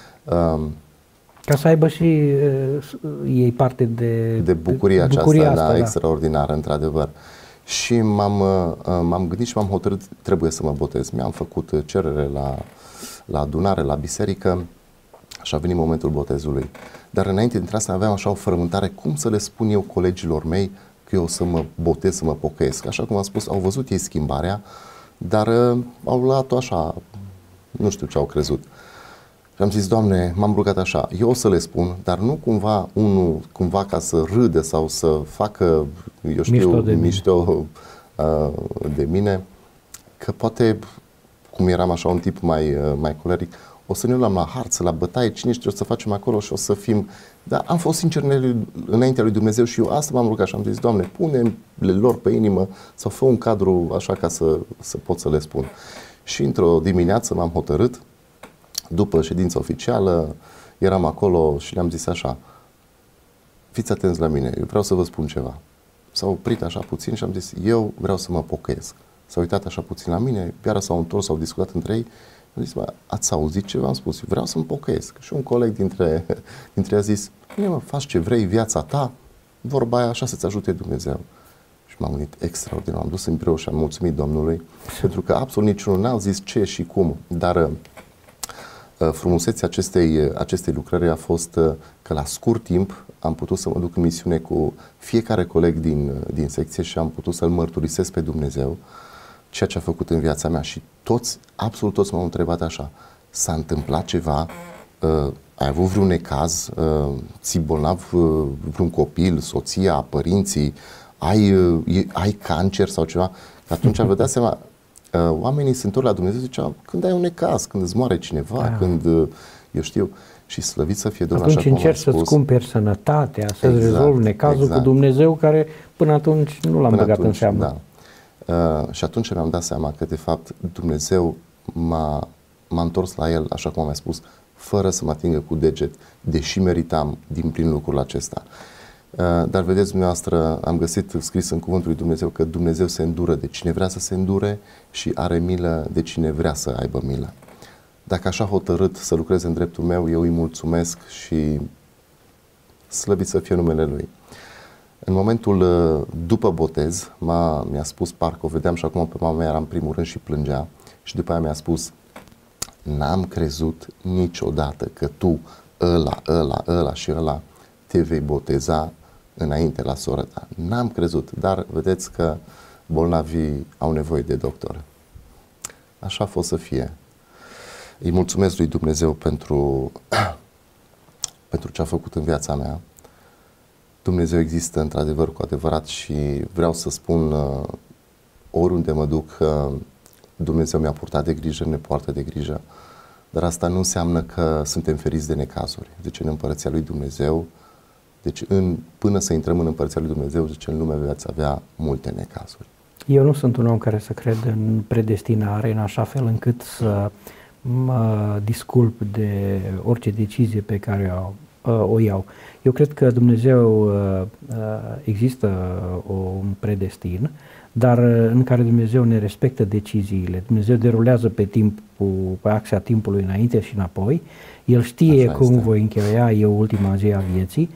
A: Ca să aibă și ei parte de
B: bucuria aceasta,
A: asta,
B: extraordinară, într-adevăr. Și m-am gândit și m-am hotărât, trebuie să mă botez. Mi-am făcut cerere la adunare, la biserică și a venit momentul botezului. Dar înainte dintre asta aveam așa o frământare, cum să le spun eu colegilor mei că eu o să mă botez, să mă pocăiesc. Așa cum am spus, au văzut ei schimbarea, dar au luat-o așa, nu știu ce au crezut. Și am zis, Doamne, m-am rugat așa, eu o să le spun, dar nu cumva ca să râde sau să facă, eu știu, mișto de mine, că poate, cum eram așa un tip mai coleric, o să ne luăm la harță, la bătaie, cine știe, o să facem acolo și o să fim... Dar am fost sincer înaintea lui Dumnezeu și eu asta m-am rugat și am zis, Doamne, pune-le lor pe inimă sau fă un cadru așa ca să pot să le spun. Și într-o dimineață m-am hotărât, după ședința oficială, eram acolo și le-am zis așa, fiți atenți la mine, eu vreau să vă spun ceva. S-au oprit așa puțin și am zis, eu vreau să mă pocăiesc. S-au uitat așa puțin la mine, iară s-au întors, s-au discutat între ei. Am zis, ați auzit ce v-am spus? Eu vreau să mă pocăiesc. Și un coleg dintre ei a zis, mă, faci ce vrei, viața ta, vorba aia, așa să-ți ajute Dumnezeu. Și m-am gândit extraordinar. Am dus în birou și am mulțumit Domnului, pentru că absolut niciunul n-au zis ce și cum, dar frumusețea acestei lucrări a fost că la scurt timp am putut să mă duc în misiune cu fiecare coleg din secție și am putut să-L mărturisesc pe Dumnezeu ceea ce a făcut în viața mea și absolut toți m-au întrebat așa, s-a întâmplat ceva, ai avut vreun necaz, ții bolnav vreun copil, soția, părinții, ai cancer sau ceva, că atunci vă dați seama, oamenii se întorc la Dumnezeu și ziceau, când ai un necaz, când îți moare cineva, când, eu știu, și slăvit să fie Domnul, așa cum am spus.
A: Atunci încerci să-ți cumperi sănătatea, să-ți rezolvi necazul cu Dumnezeu, care până atunci nu l-am băgat în seamă.
B: Da. Și atunci mi-am dat seama că de fapt Dumnezeu m-a întors la El, așa cum am mai spus, fără să mă atingă cu deget, deși meritam din plin lucrul acesta. Dar vedeți dumneavoastră, am găsit scris în cuvântul lui Dumnezeu că Dumnezeu se îndură de cine vrea să se îndure și are milă de cine vrea să aibă milă. Dacă așa hotărât să lucreze în dreptul meu, eu îi mulțumesc și slăvit să fie numele Lui. În momentul după botez, mi-a spus, parcă o vedeam și acum pe mama mea, era în primul rând și plângea, și după aia mi-a spus, n-am crezut niciodată că tu, ăla și ăla te vei boteza înainte la sora ta. N-am crezut, dar vedeți că bolnavii au nevoie de doctor. Așa a fost să fie. Îi mulțumesc lui Dumnezeu pentru ce a făcut în viața mea. Dumnezeu există într-adevăr cu adevărat și vreau să spun oriunde mă duc, Dumnezeu mi-a purtat de grijă, ne poartă de grijă, dar asta nu înseamnă că suntem feriți de necazuri. Deci în Împărăția lui Dumnezeu, până să intrăm în Împărăția lui Dumnezeu, zice, în lume veți avea multe necazuri.
A: Eu nu sunt un om care să cred în predestinare în așa fel încât să mă disculp de orice decizie pe care o iau. Eu cred că Dumnezeu există un predestin, dar în care Dumnezeu ne respectă deciziile. Dumnezeu derulează pe axa timpului înainte și înapoi. El știe cum voi încheia eu ultima zi a vieții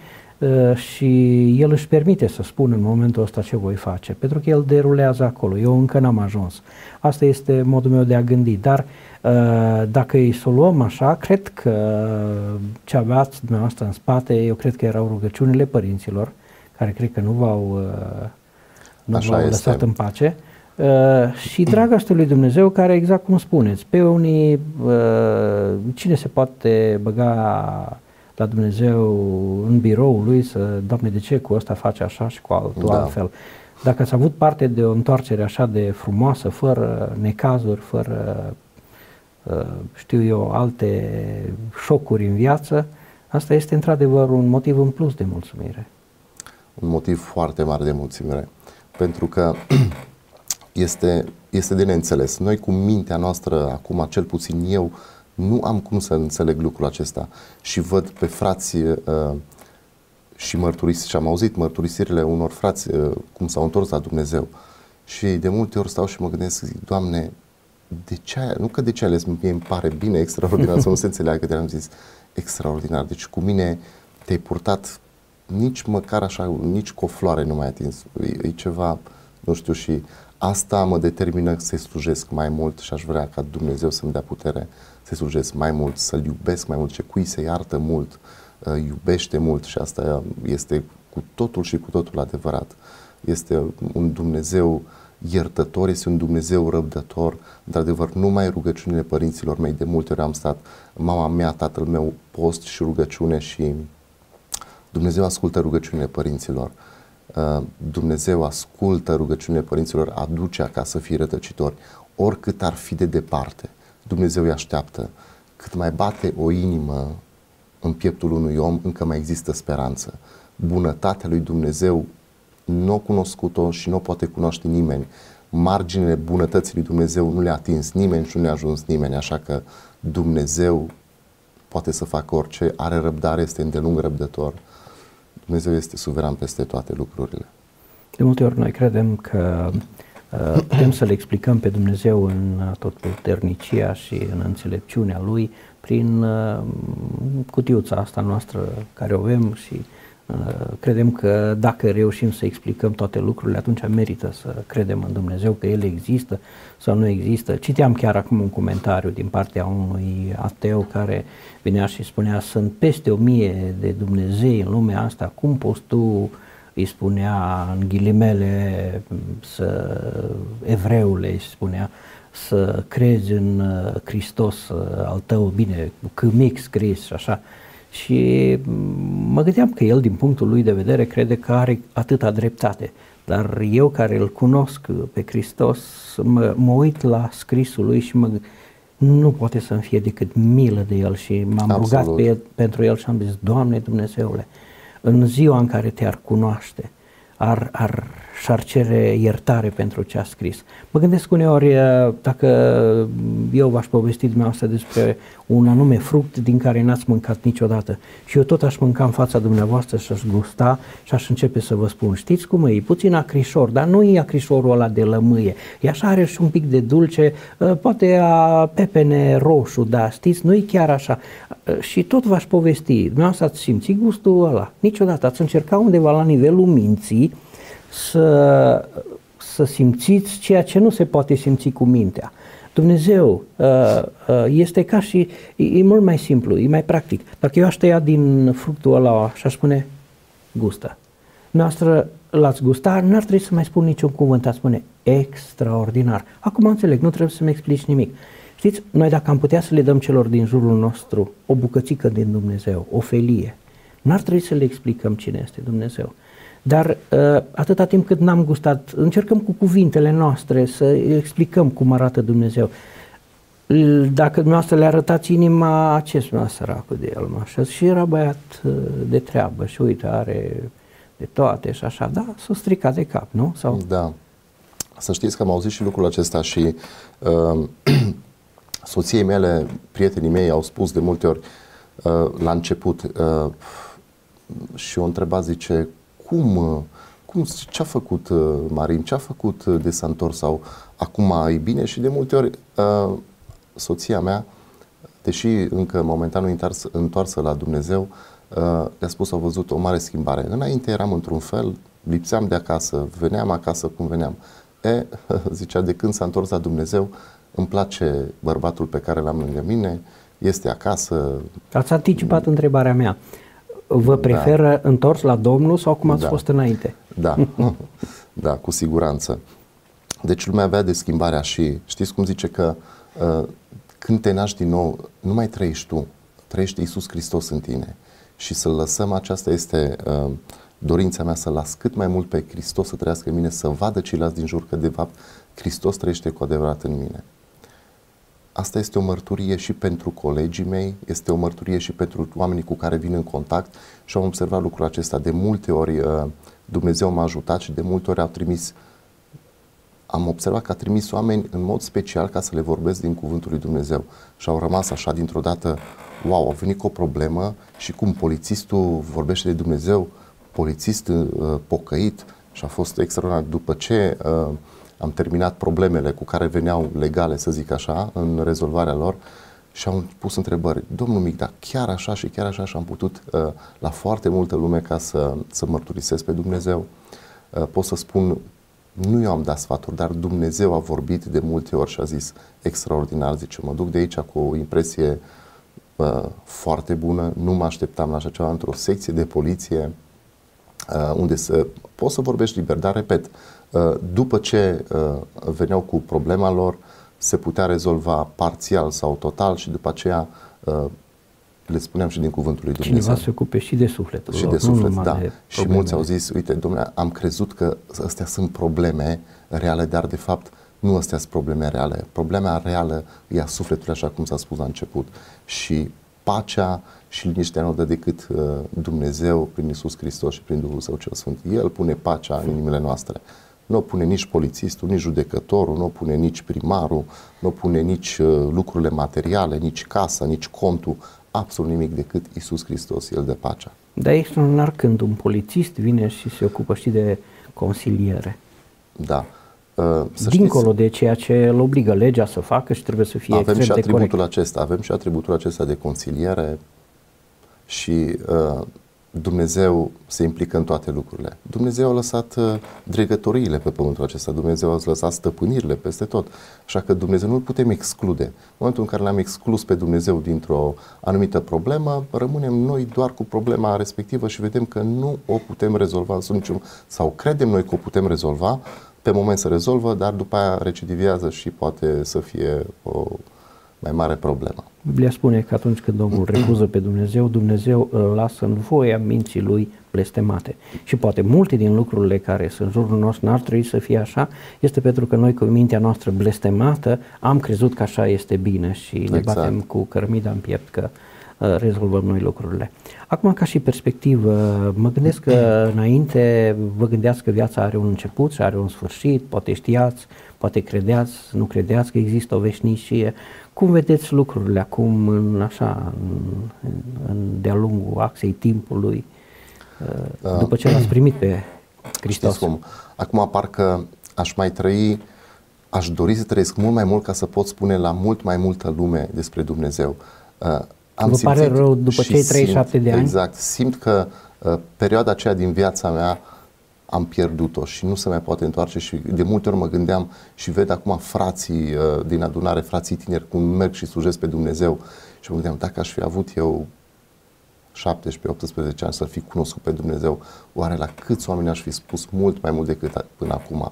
A: și El își permite să spun în momentul ăsta ce voi face, pentru că El derulează acolo. Eu încă n-am ajuns. Asta este modul meu de a gândi, dar dacă îi să o luăm așa, cred că ce aveați dumneavoastră în spate, eu cred că erau rugăciunile părinților, care cred că nu v-au lăsat în pace, și dragostea lui Dumnezeu, care, exact cum spuneți, pe unii, cine se poate băga la Dumnezeu în biroul lui să, Doamne, de ce cu ăsta face așa și cu altul altfel? Dacă ați avut parte de o întoarcere așa de frumoasă, fără necazuri, fără știu eu, alte șocuri în viață, asta este într-adevăr un motiv în plus de mulțumire.
B: Un motiv foarte mare de mulțumire, pentru că este de neînțeles. Noi cu mintea noastră, acum cel puțin eu, nu am cum să înțeleg lucrul acesta și văd pe frați și am auzit mărturisirile unor frați cum s-au întors la Dumnezeu și de multe ori stau și mă gândesc, zic, Doamne, nu că de ce ales, mie îmi pare bine, extraordinar, să nu se înțeleagă, de am zis extraordinar, deci cu mine te-ai purtat nici măcar așa, nici cu o floare nu m-ai atins, e ceva, nu știu, și asta mă determină să-i slujesc mai mult și aș vrea ca Dumnezeu să-mi dea putere să-i slujesc mai mult, să-L iubesc mai mult, ce cui se iartă mult, iubește mult și asta este cu totul și cu totul adevărat. Este un Dumnezeu iertător, este un Dumnezeu răbdător, într-adevăr numai rugăciunile părinților mei, de multe ori am stat, mama mea, tatăl meu, post și rugăciune și Dumnezeu ascultă rugăciunile părinților Dumnezeu ascultă rugăciunile părinților, aduce acasă fii rătăcitori. Oricât ar fi de departe, Dumnezeu îi așteaptă. Cât mai bate o inimă în pieptul unui om, încă mai există speranță. Bunătatea lui Dumnezeu nu o cunoscut-o și nu o poate cunoaște nimeni. Marginile bunătății lui Dumnezeu nu le-a atins nimeni și nu le-a ajuns nimeni, așa că Dumnezeu poate să facă orice, are răbdare, este îndelung răbdător. Dumnezeu este suveran peste toate lucrurile.
A: De multe ori noi credem că putem să le explicăm pe Dumnezeu în tot puternicia și în înțelepciunea Lui prin cutiuța asta noastră care o avem și credem că dacă reușim să explicăm toate lucrurile, atunci merită să credem în Dumnezeu, că El există sau nu există. Citeam chiar acum un comentariu din partea unui ateu care venea și spunea: sunt peste 1000 de Dumnezei în lumea asta, cum poți tu, îi spunea în ghilimele, evreule îi spunea, să crezi în Hristos al tău, bine, cu mic scris și așa. Și mă gândeam că el, din punctul lui de vedere, crede că are atâta dreptate. Dar eu, care îl cunosc pe Hristos, mă uit la scrisul lui și nu poate să-mi fie decât milă de el. Și m-am rugat pentru el și am zis: Doamne Dumnezeule, în ziua în care te-ar cunoaște, și-ar cere iertare pentru ce a scris. Mă gândesc uneori, dacă eu v-aș povesti dumneavoastră despre un anume fruct din care n-ați mâncat niciodată și eu tot aș mânca în fața dumneavoastră și aș gusta și aș începe să vă spun: știți cum e puțin acrișor, dar nu e acrișorul ăla de lămâie, e așa, are și un pic de dulce, poate a pepene roșu, dar știți, nu e chiar așa. Și tot v-aș povesti, dumneavoastră ați simțit gustul ăla? Niciodată. Ați încercat undeva la nivelul minții să simțiți ceea ce nu se poate simți cu mintea. Dumnezeu este ca și, e mult mai simplu, e mai practic. Dacă eu aș tăia din fructul ăla și aș spune: gustă. Noastră l-ați gustat, n-ar trebui să mai spun niciun cuvânt, ați spune: extraordinar. Acum înțeleg, nu trebuie să-mi explici nimic. Știți, noi dacă am putea să le dăm celor din jurul nostru o bucățică din Dumnezeu, o felie, n-ar trebui să le explicăm cine este Dumnezeu. Dar atâta timp cât n-am gustat, încercăm cu cuvintele noastre să explicăm cum arată Dumnezeu. Dacă dumneavoastră le arătați inima, ce spunea săracul de el, așa, și era băiat de treabă și uite, are de toate și așa, da, s-o stricat de cap, nu? Sau?
B: Da. Să știți că am auzit și lucrul acesta și soției mele, prietenii mei au spus de multe ori la început și o întreba, zice: ce-a făcut Marin, ce-a făcut de s-a întors sau acum e bine? Și de multe ori soția mea, deși încă momentan nu întoarsă la Dumnezeu, le-a spus, au văzut o mare schimbare. Înainte eram într-un fel, lipseam de acasă, veneam acasă cum veneam. Zicea, de când s-a întors la Dumnezeu, îmi place bărbatul pe care l-am lângă mine, este acasă.
A: Ați anticipat întrebarea mea. Vă preferă întors la Domnul sau cum ați fost înainte?
B: Da, da, cu siguranță. Deci lumea avea de schimbarea și știți cum zice că când te naști din nou, nu mai trăiești tu, trăiește Iisus Hristos în tine. Și să lăsăm, aceasta este dorința mea, să las cât mai mult pe Hristos să trăiască în mine, să vadă ceilalți din jur că de fapt Hristos trăiește cu adevărat în mine. Asta este o mărturie și pentru colegii mei, este o mărturie și pentru oamenii cu care vin în contact și am observat lucrul acesta. De multe ori Dumnezeu m-a ajutat și de multe ori am observat că a trimis oameni în mod special ca să le vorbesc din cuvântul lui Dumnezeu. Și au rămas așa dintr-o dată: wow, au venit cu o problemă și cum polițistul vorbește de Dumnezeu, polițist pocăit, și a fost extraordinar. După ce am terminat problemele cu care veneau legale, să zic așa, în rezolvarea lor, și am pus întrebări: Domnul mic, dar chiar așa și chiar așa, și am putut la foarte multă lume ca să mărturisesc pe Dumnezeu. Pot să spun, nu eu am dat sfaturi, dar Dumnezeu a vorbit de multe ori și a zis extraordinar, zice, mă duc de aici cu o impresie foarte bună, nu mă așteptam la așa ceva, într-o secție de poliție unde poți să vorbești liber, dar repet, după ce veneau cu problema lor, se putea rezolva parțial sau total și după aceea le spuneam și din cuvântul lui Dumnezeu.
A: Cineva se ocupe și de sufletul.
B: Și de suflet, da. Și mulți au zis, uite, domnule, am crezut că astea sunt probleme reale, dar de fapt nu astea sunt probleme reale. Problema reală e a sufletului, așa cum s-a spus la început. Și pacea și liniștea nu o dă decât Dumnezeu prin Iisus Hristos și prin Duhul Său cel Sfânt. El pune pacea în inimile noastre. Nu o pune nici polițistul, nici judecătorul, nu o pune nici primarul, nu o pune nici lucrurile materiale, nici casa, nici contul, absolut nimic decât Iisus Hristos, El dă pacea.
A: Dar e extraordinar când un polițist vine și se ocupă și de consiliere.
B: Da.
A: Dincolo de ceea ce îl obligă legea să facă și trebuie să fie extrem de corect.
B: Avem și atributul acesta de consiliere și Dumnezeu se implică în toate lucrurile. Dumnezeu a lăsat dregătoriile pe pământul acesta, Dumnezeu a lăsat stăpânirile peste tot, așa că Dumnezeu nu-L putem exclude. În momentul în care l-am exclus pe Dumnezeu dintr-o anumită problemă, rămânem noi doar cu problema respectivă și vedem că nu o putem rezolva, sau credem noi că o putem rezolva, pe moment se rezolvă, dar după aia recidivează și poate să fie o mai mare problemă.
A: Biblia spune că atunci când omul refuză pe Dumnezeu, Dumnezeu îl lasă în voia minții lui blestemate. Și poate multe din lucrurile care sunt în jurul nostru n-ar trebui să fie așa, este pentru că noi cu mintea noastră blestemată am crezut că așa este bine și ne batem cu cărmida în piept că rezolvăm noi lucrurile. Acum, ca și perspectivă, mă gândesc că înainte vă gândeați că viața are un început și are un sfârșit, poate știați, poate credeați, nu credeați că există o veșnicie. Cum vedeți lucrurile acum de-a lungul axei timpului, după ce l-ați primit pe Hristos?
B: Știți cum? Acum parcă aș dori să trăiesc mult mai mult ca să pot spune la mult mai multă lume despre Dumnezeu.
A: Vă pare rău după cei 37 de ani?
B: Exact. Simt că perioada aceea din viața mea am pierdut-o și nu se mai poate întoarce și de multe ori mă gândeam și ved acum frații din adunare, frații tineri, cum merg și slujesc pe Dumnezeu și mă gândeam, dacă aș fi avut eu 17-18 ani să fi cunoscut pe Dumnezeu, oare la câți oameni aș fi spus mult mai mult decât până acum?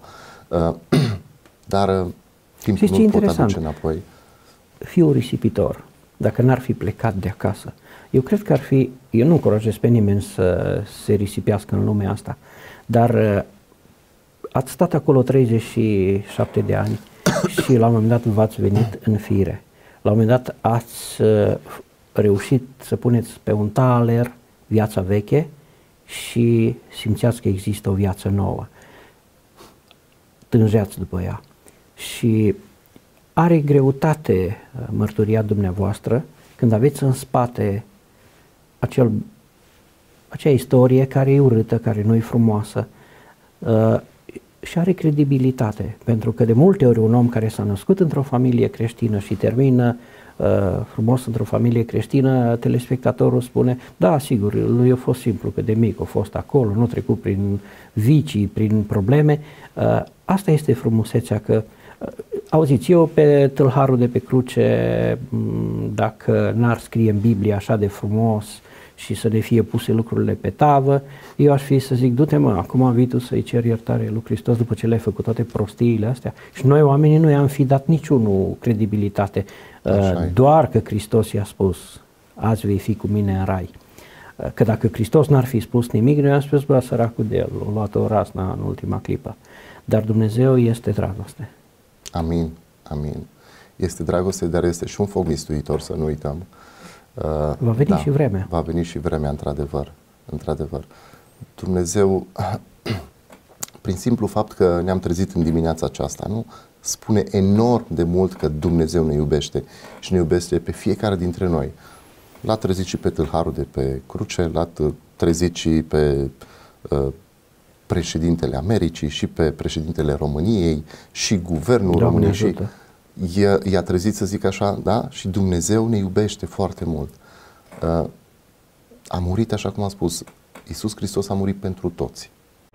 B: Dar timpul nu pot aduce înapoi.
A: Fiul risipitor, dacă n-ar fi plecat de acasă, eu cred că ar fi, eu nu încurajez pe nimeni să se risipească în lumea asta, dar ați stat acolo 37 de ani și la un moment dat v-ați venit în fire. La un moment dat ați reușit să puneți pe un taler viața veche și simțeați că există o viață nouă. Tânjeați după ea. Și are greutate mărturia dumneavoastră când aveți în spate acea istorie care e urâtă, care nu e frumoasă și are credibilitate, pentru că de multe ori un om care s-a născut într-o familie creștină și termină frumos într-o familie creștină, telespectatorul spune, da, sigur, lui a fost simplu, că de mic a fost acolo, nu a trecut prin vicii, prin probleme. Asta este frumusețea, că auziți, eu pe tâlharul de pe cruce, dacă n-ar scrie în Biblie așa de frumos și să ne fie puse lucrurile pe tavă, eu aș fi să zic, du-te mă, acum am venit să-i cer iertare lui Hristos după ce le-ai făcut toate prostiile astea. Și noi oamenii nu i-am fi dat niciunul credibilitate, doar că Hristos i-a spus, azi vei fi cu mine în rai. Că dacă Hristos n-ar fi spus nimic, noi am spus, bă, săracul de el, a luat o razna în ultima clipă. Dar Dumnezeu este dragoste.
B: Amin, amin. Este dragoste, dar este și un foc mistuitor, să nu uităm.
A: Va veni și vremea.
B: Va veni și vremea, într-adevăr. Într-adevăr. Dumnezeu, prin simplu fapt că ne-am trezit în dimineața aceasta, nu? Spune enorm de mult că Dumnezeu ne iubește și ne iubește pe fiecare dintre noi. L-a trezit și pe tâlharul de pe cruce, l-a trezit și pe președintele Americii și pe președintele României și guvernul României și i-a trezit, să zic așa, da? Și Dumnezeu ne iubește foarte mult. A murit, așa cum am spus, Iisus Hristos a murit pentru toți.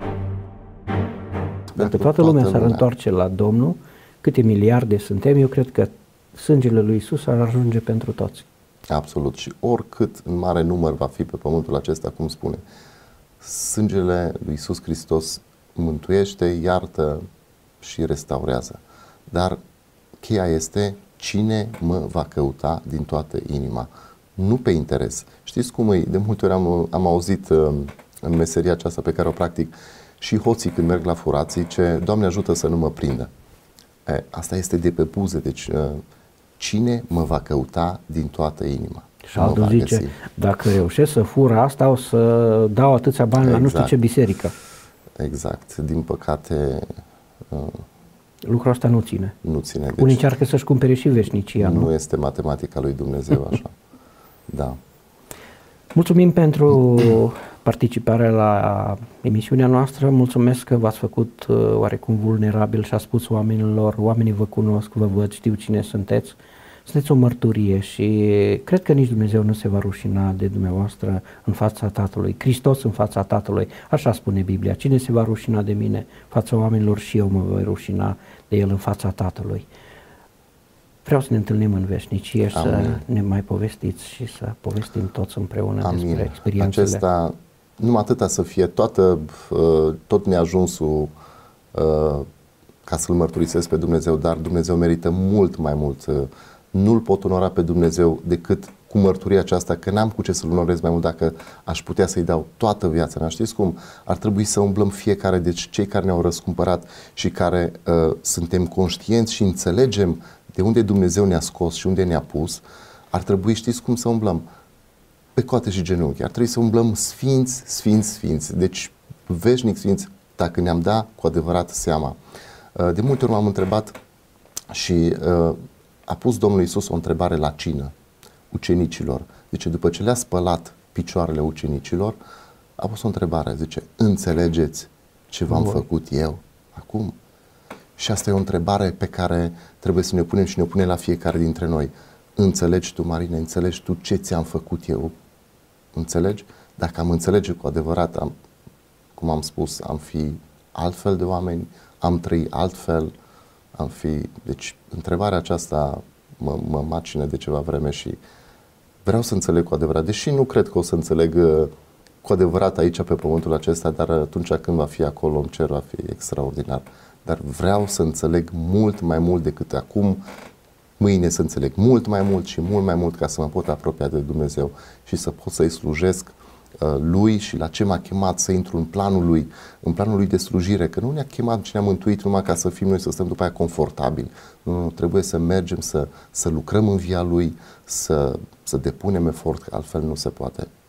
A: Dacă toată lumea s-ar întoarce la Domnul, câte miliarde suntem, eu cred că sângele lui Iisus ar ajunge pentru toți.
B: Absolut. Și oricât în mare număr va fi pe pământul acesta, cum spune, sângele lui Iisus Hristos mântuiește, iartă și restaurează. Dar cheia este cine mă va căuta din toată inima. nu pe interes. Știți cum e? De multe ori am auzit în meseria aceasta pe care o practic și hoții când merg la furat, zice, Doamne ajută să nu mă prindă. Asta este de pe buze, deci cine mă va căuta din toată inima?
A: Și altul zice, dacă reușesc să fur asta, o să dau atâția bani la nu știu ce biserică.
B: Exact. Din păcate...
A: lucrul ăsta nu ține.
B: Nu ține. Deci,
A: unii încearcă să-și cumpere și veșnicia, nu?
B: Nu este matematica lui Dumnezeu așa. Da.
A: Mulțumim pentru participarea la emisiunea noastră. Mulțumesc că v-ați făcut oarecum vulnerabil și a spus oamenilor, oamenii vă cunosc, vă văd, știu cine sunteți. Sunteți o mărturie și cred că nici Dumnezeu nu se va rușina de dumneavoastră în fața Tatălui. Hristos în fața Tatălui, așa spune Biblia. Cine se va rușina de mine fața oamenilor și eu mă voi rușina de el în fața Tatălui. Vreau să ne întâlnim în veșnicie și să ne mai povestiți și să povestim toți împreună despre experiențele.
B: Acesta, numai atâta să fie tot neajunsul ca să-L mărturisesc pe Dumnezeu, dar Dumnezeu merită mult mai mult. Nu-L pot onora pe Dumnezeu decât cu mărturia aceasta, că n-am cu ce să-L onorez mai mult dacă aș putea să-i dau toată viața mea. Știți cum? Ar trebui să umblăm fiecare, deci cei care ne-au răscumpărat și care suntem conștienți și înțelegem de unde Dumnezeu ne-a scos și unde ne-a pus, ar trebui, știți cum să umblăm? Pe coate și genunchi. Ar trebui să umblăm sfinți, sfinți, sfinți. Deci veșnic sfinți, dacă ne-am dat cu adevărat seama. De multe ori m-am întrebat și a pus Domnul Iisus o întrebare la cină ucenicilor. Zice, după ce le-a spălat picioarele ucenicilor, a pus o întrebare. Zice, înțelegeți ce v-am făcut eu acum? Și asta e o întrebare pe care trebuie să ne punem și ne punem la fiecare dintre noi. Înțelegi tu, Marine, înțelegi tu ce ți-am făcut eu? Înțelegi? Dacă am înțelege cu adevărat, cum am spus, am fi altfel de oameni, am trăi altfel, am fi... Deci, întrebarea aceasta mă macină de ceva vreme și vreau să înțeleg cu adevărat, deși nu cred că o să înțeleg cu adevărat aici pe pământul acesta, dar atunci când va fi acolo în cer va fi extraordinar. Dar vreau să înțeleg mult mai mult decât acum, mâine să înțeleg mult mai mult și mult mai mult ca să mă pot apropia de Dumnezeu și să pot să-i slujesc Lui și la ce m-a chemat să intru în planul Lui de slujire, că nu ne-a chemat și ne-a mântuit numai ca să fim noi, să stăm după aia confortabil. Nu, trebuie să mergem, să lucrăm în via Lui, să depunem efort, că altfel nu se poate.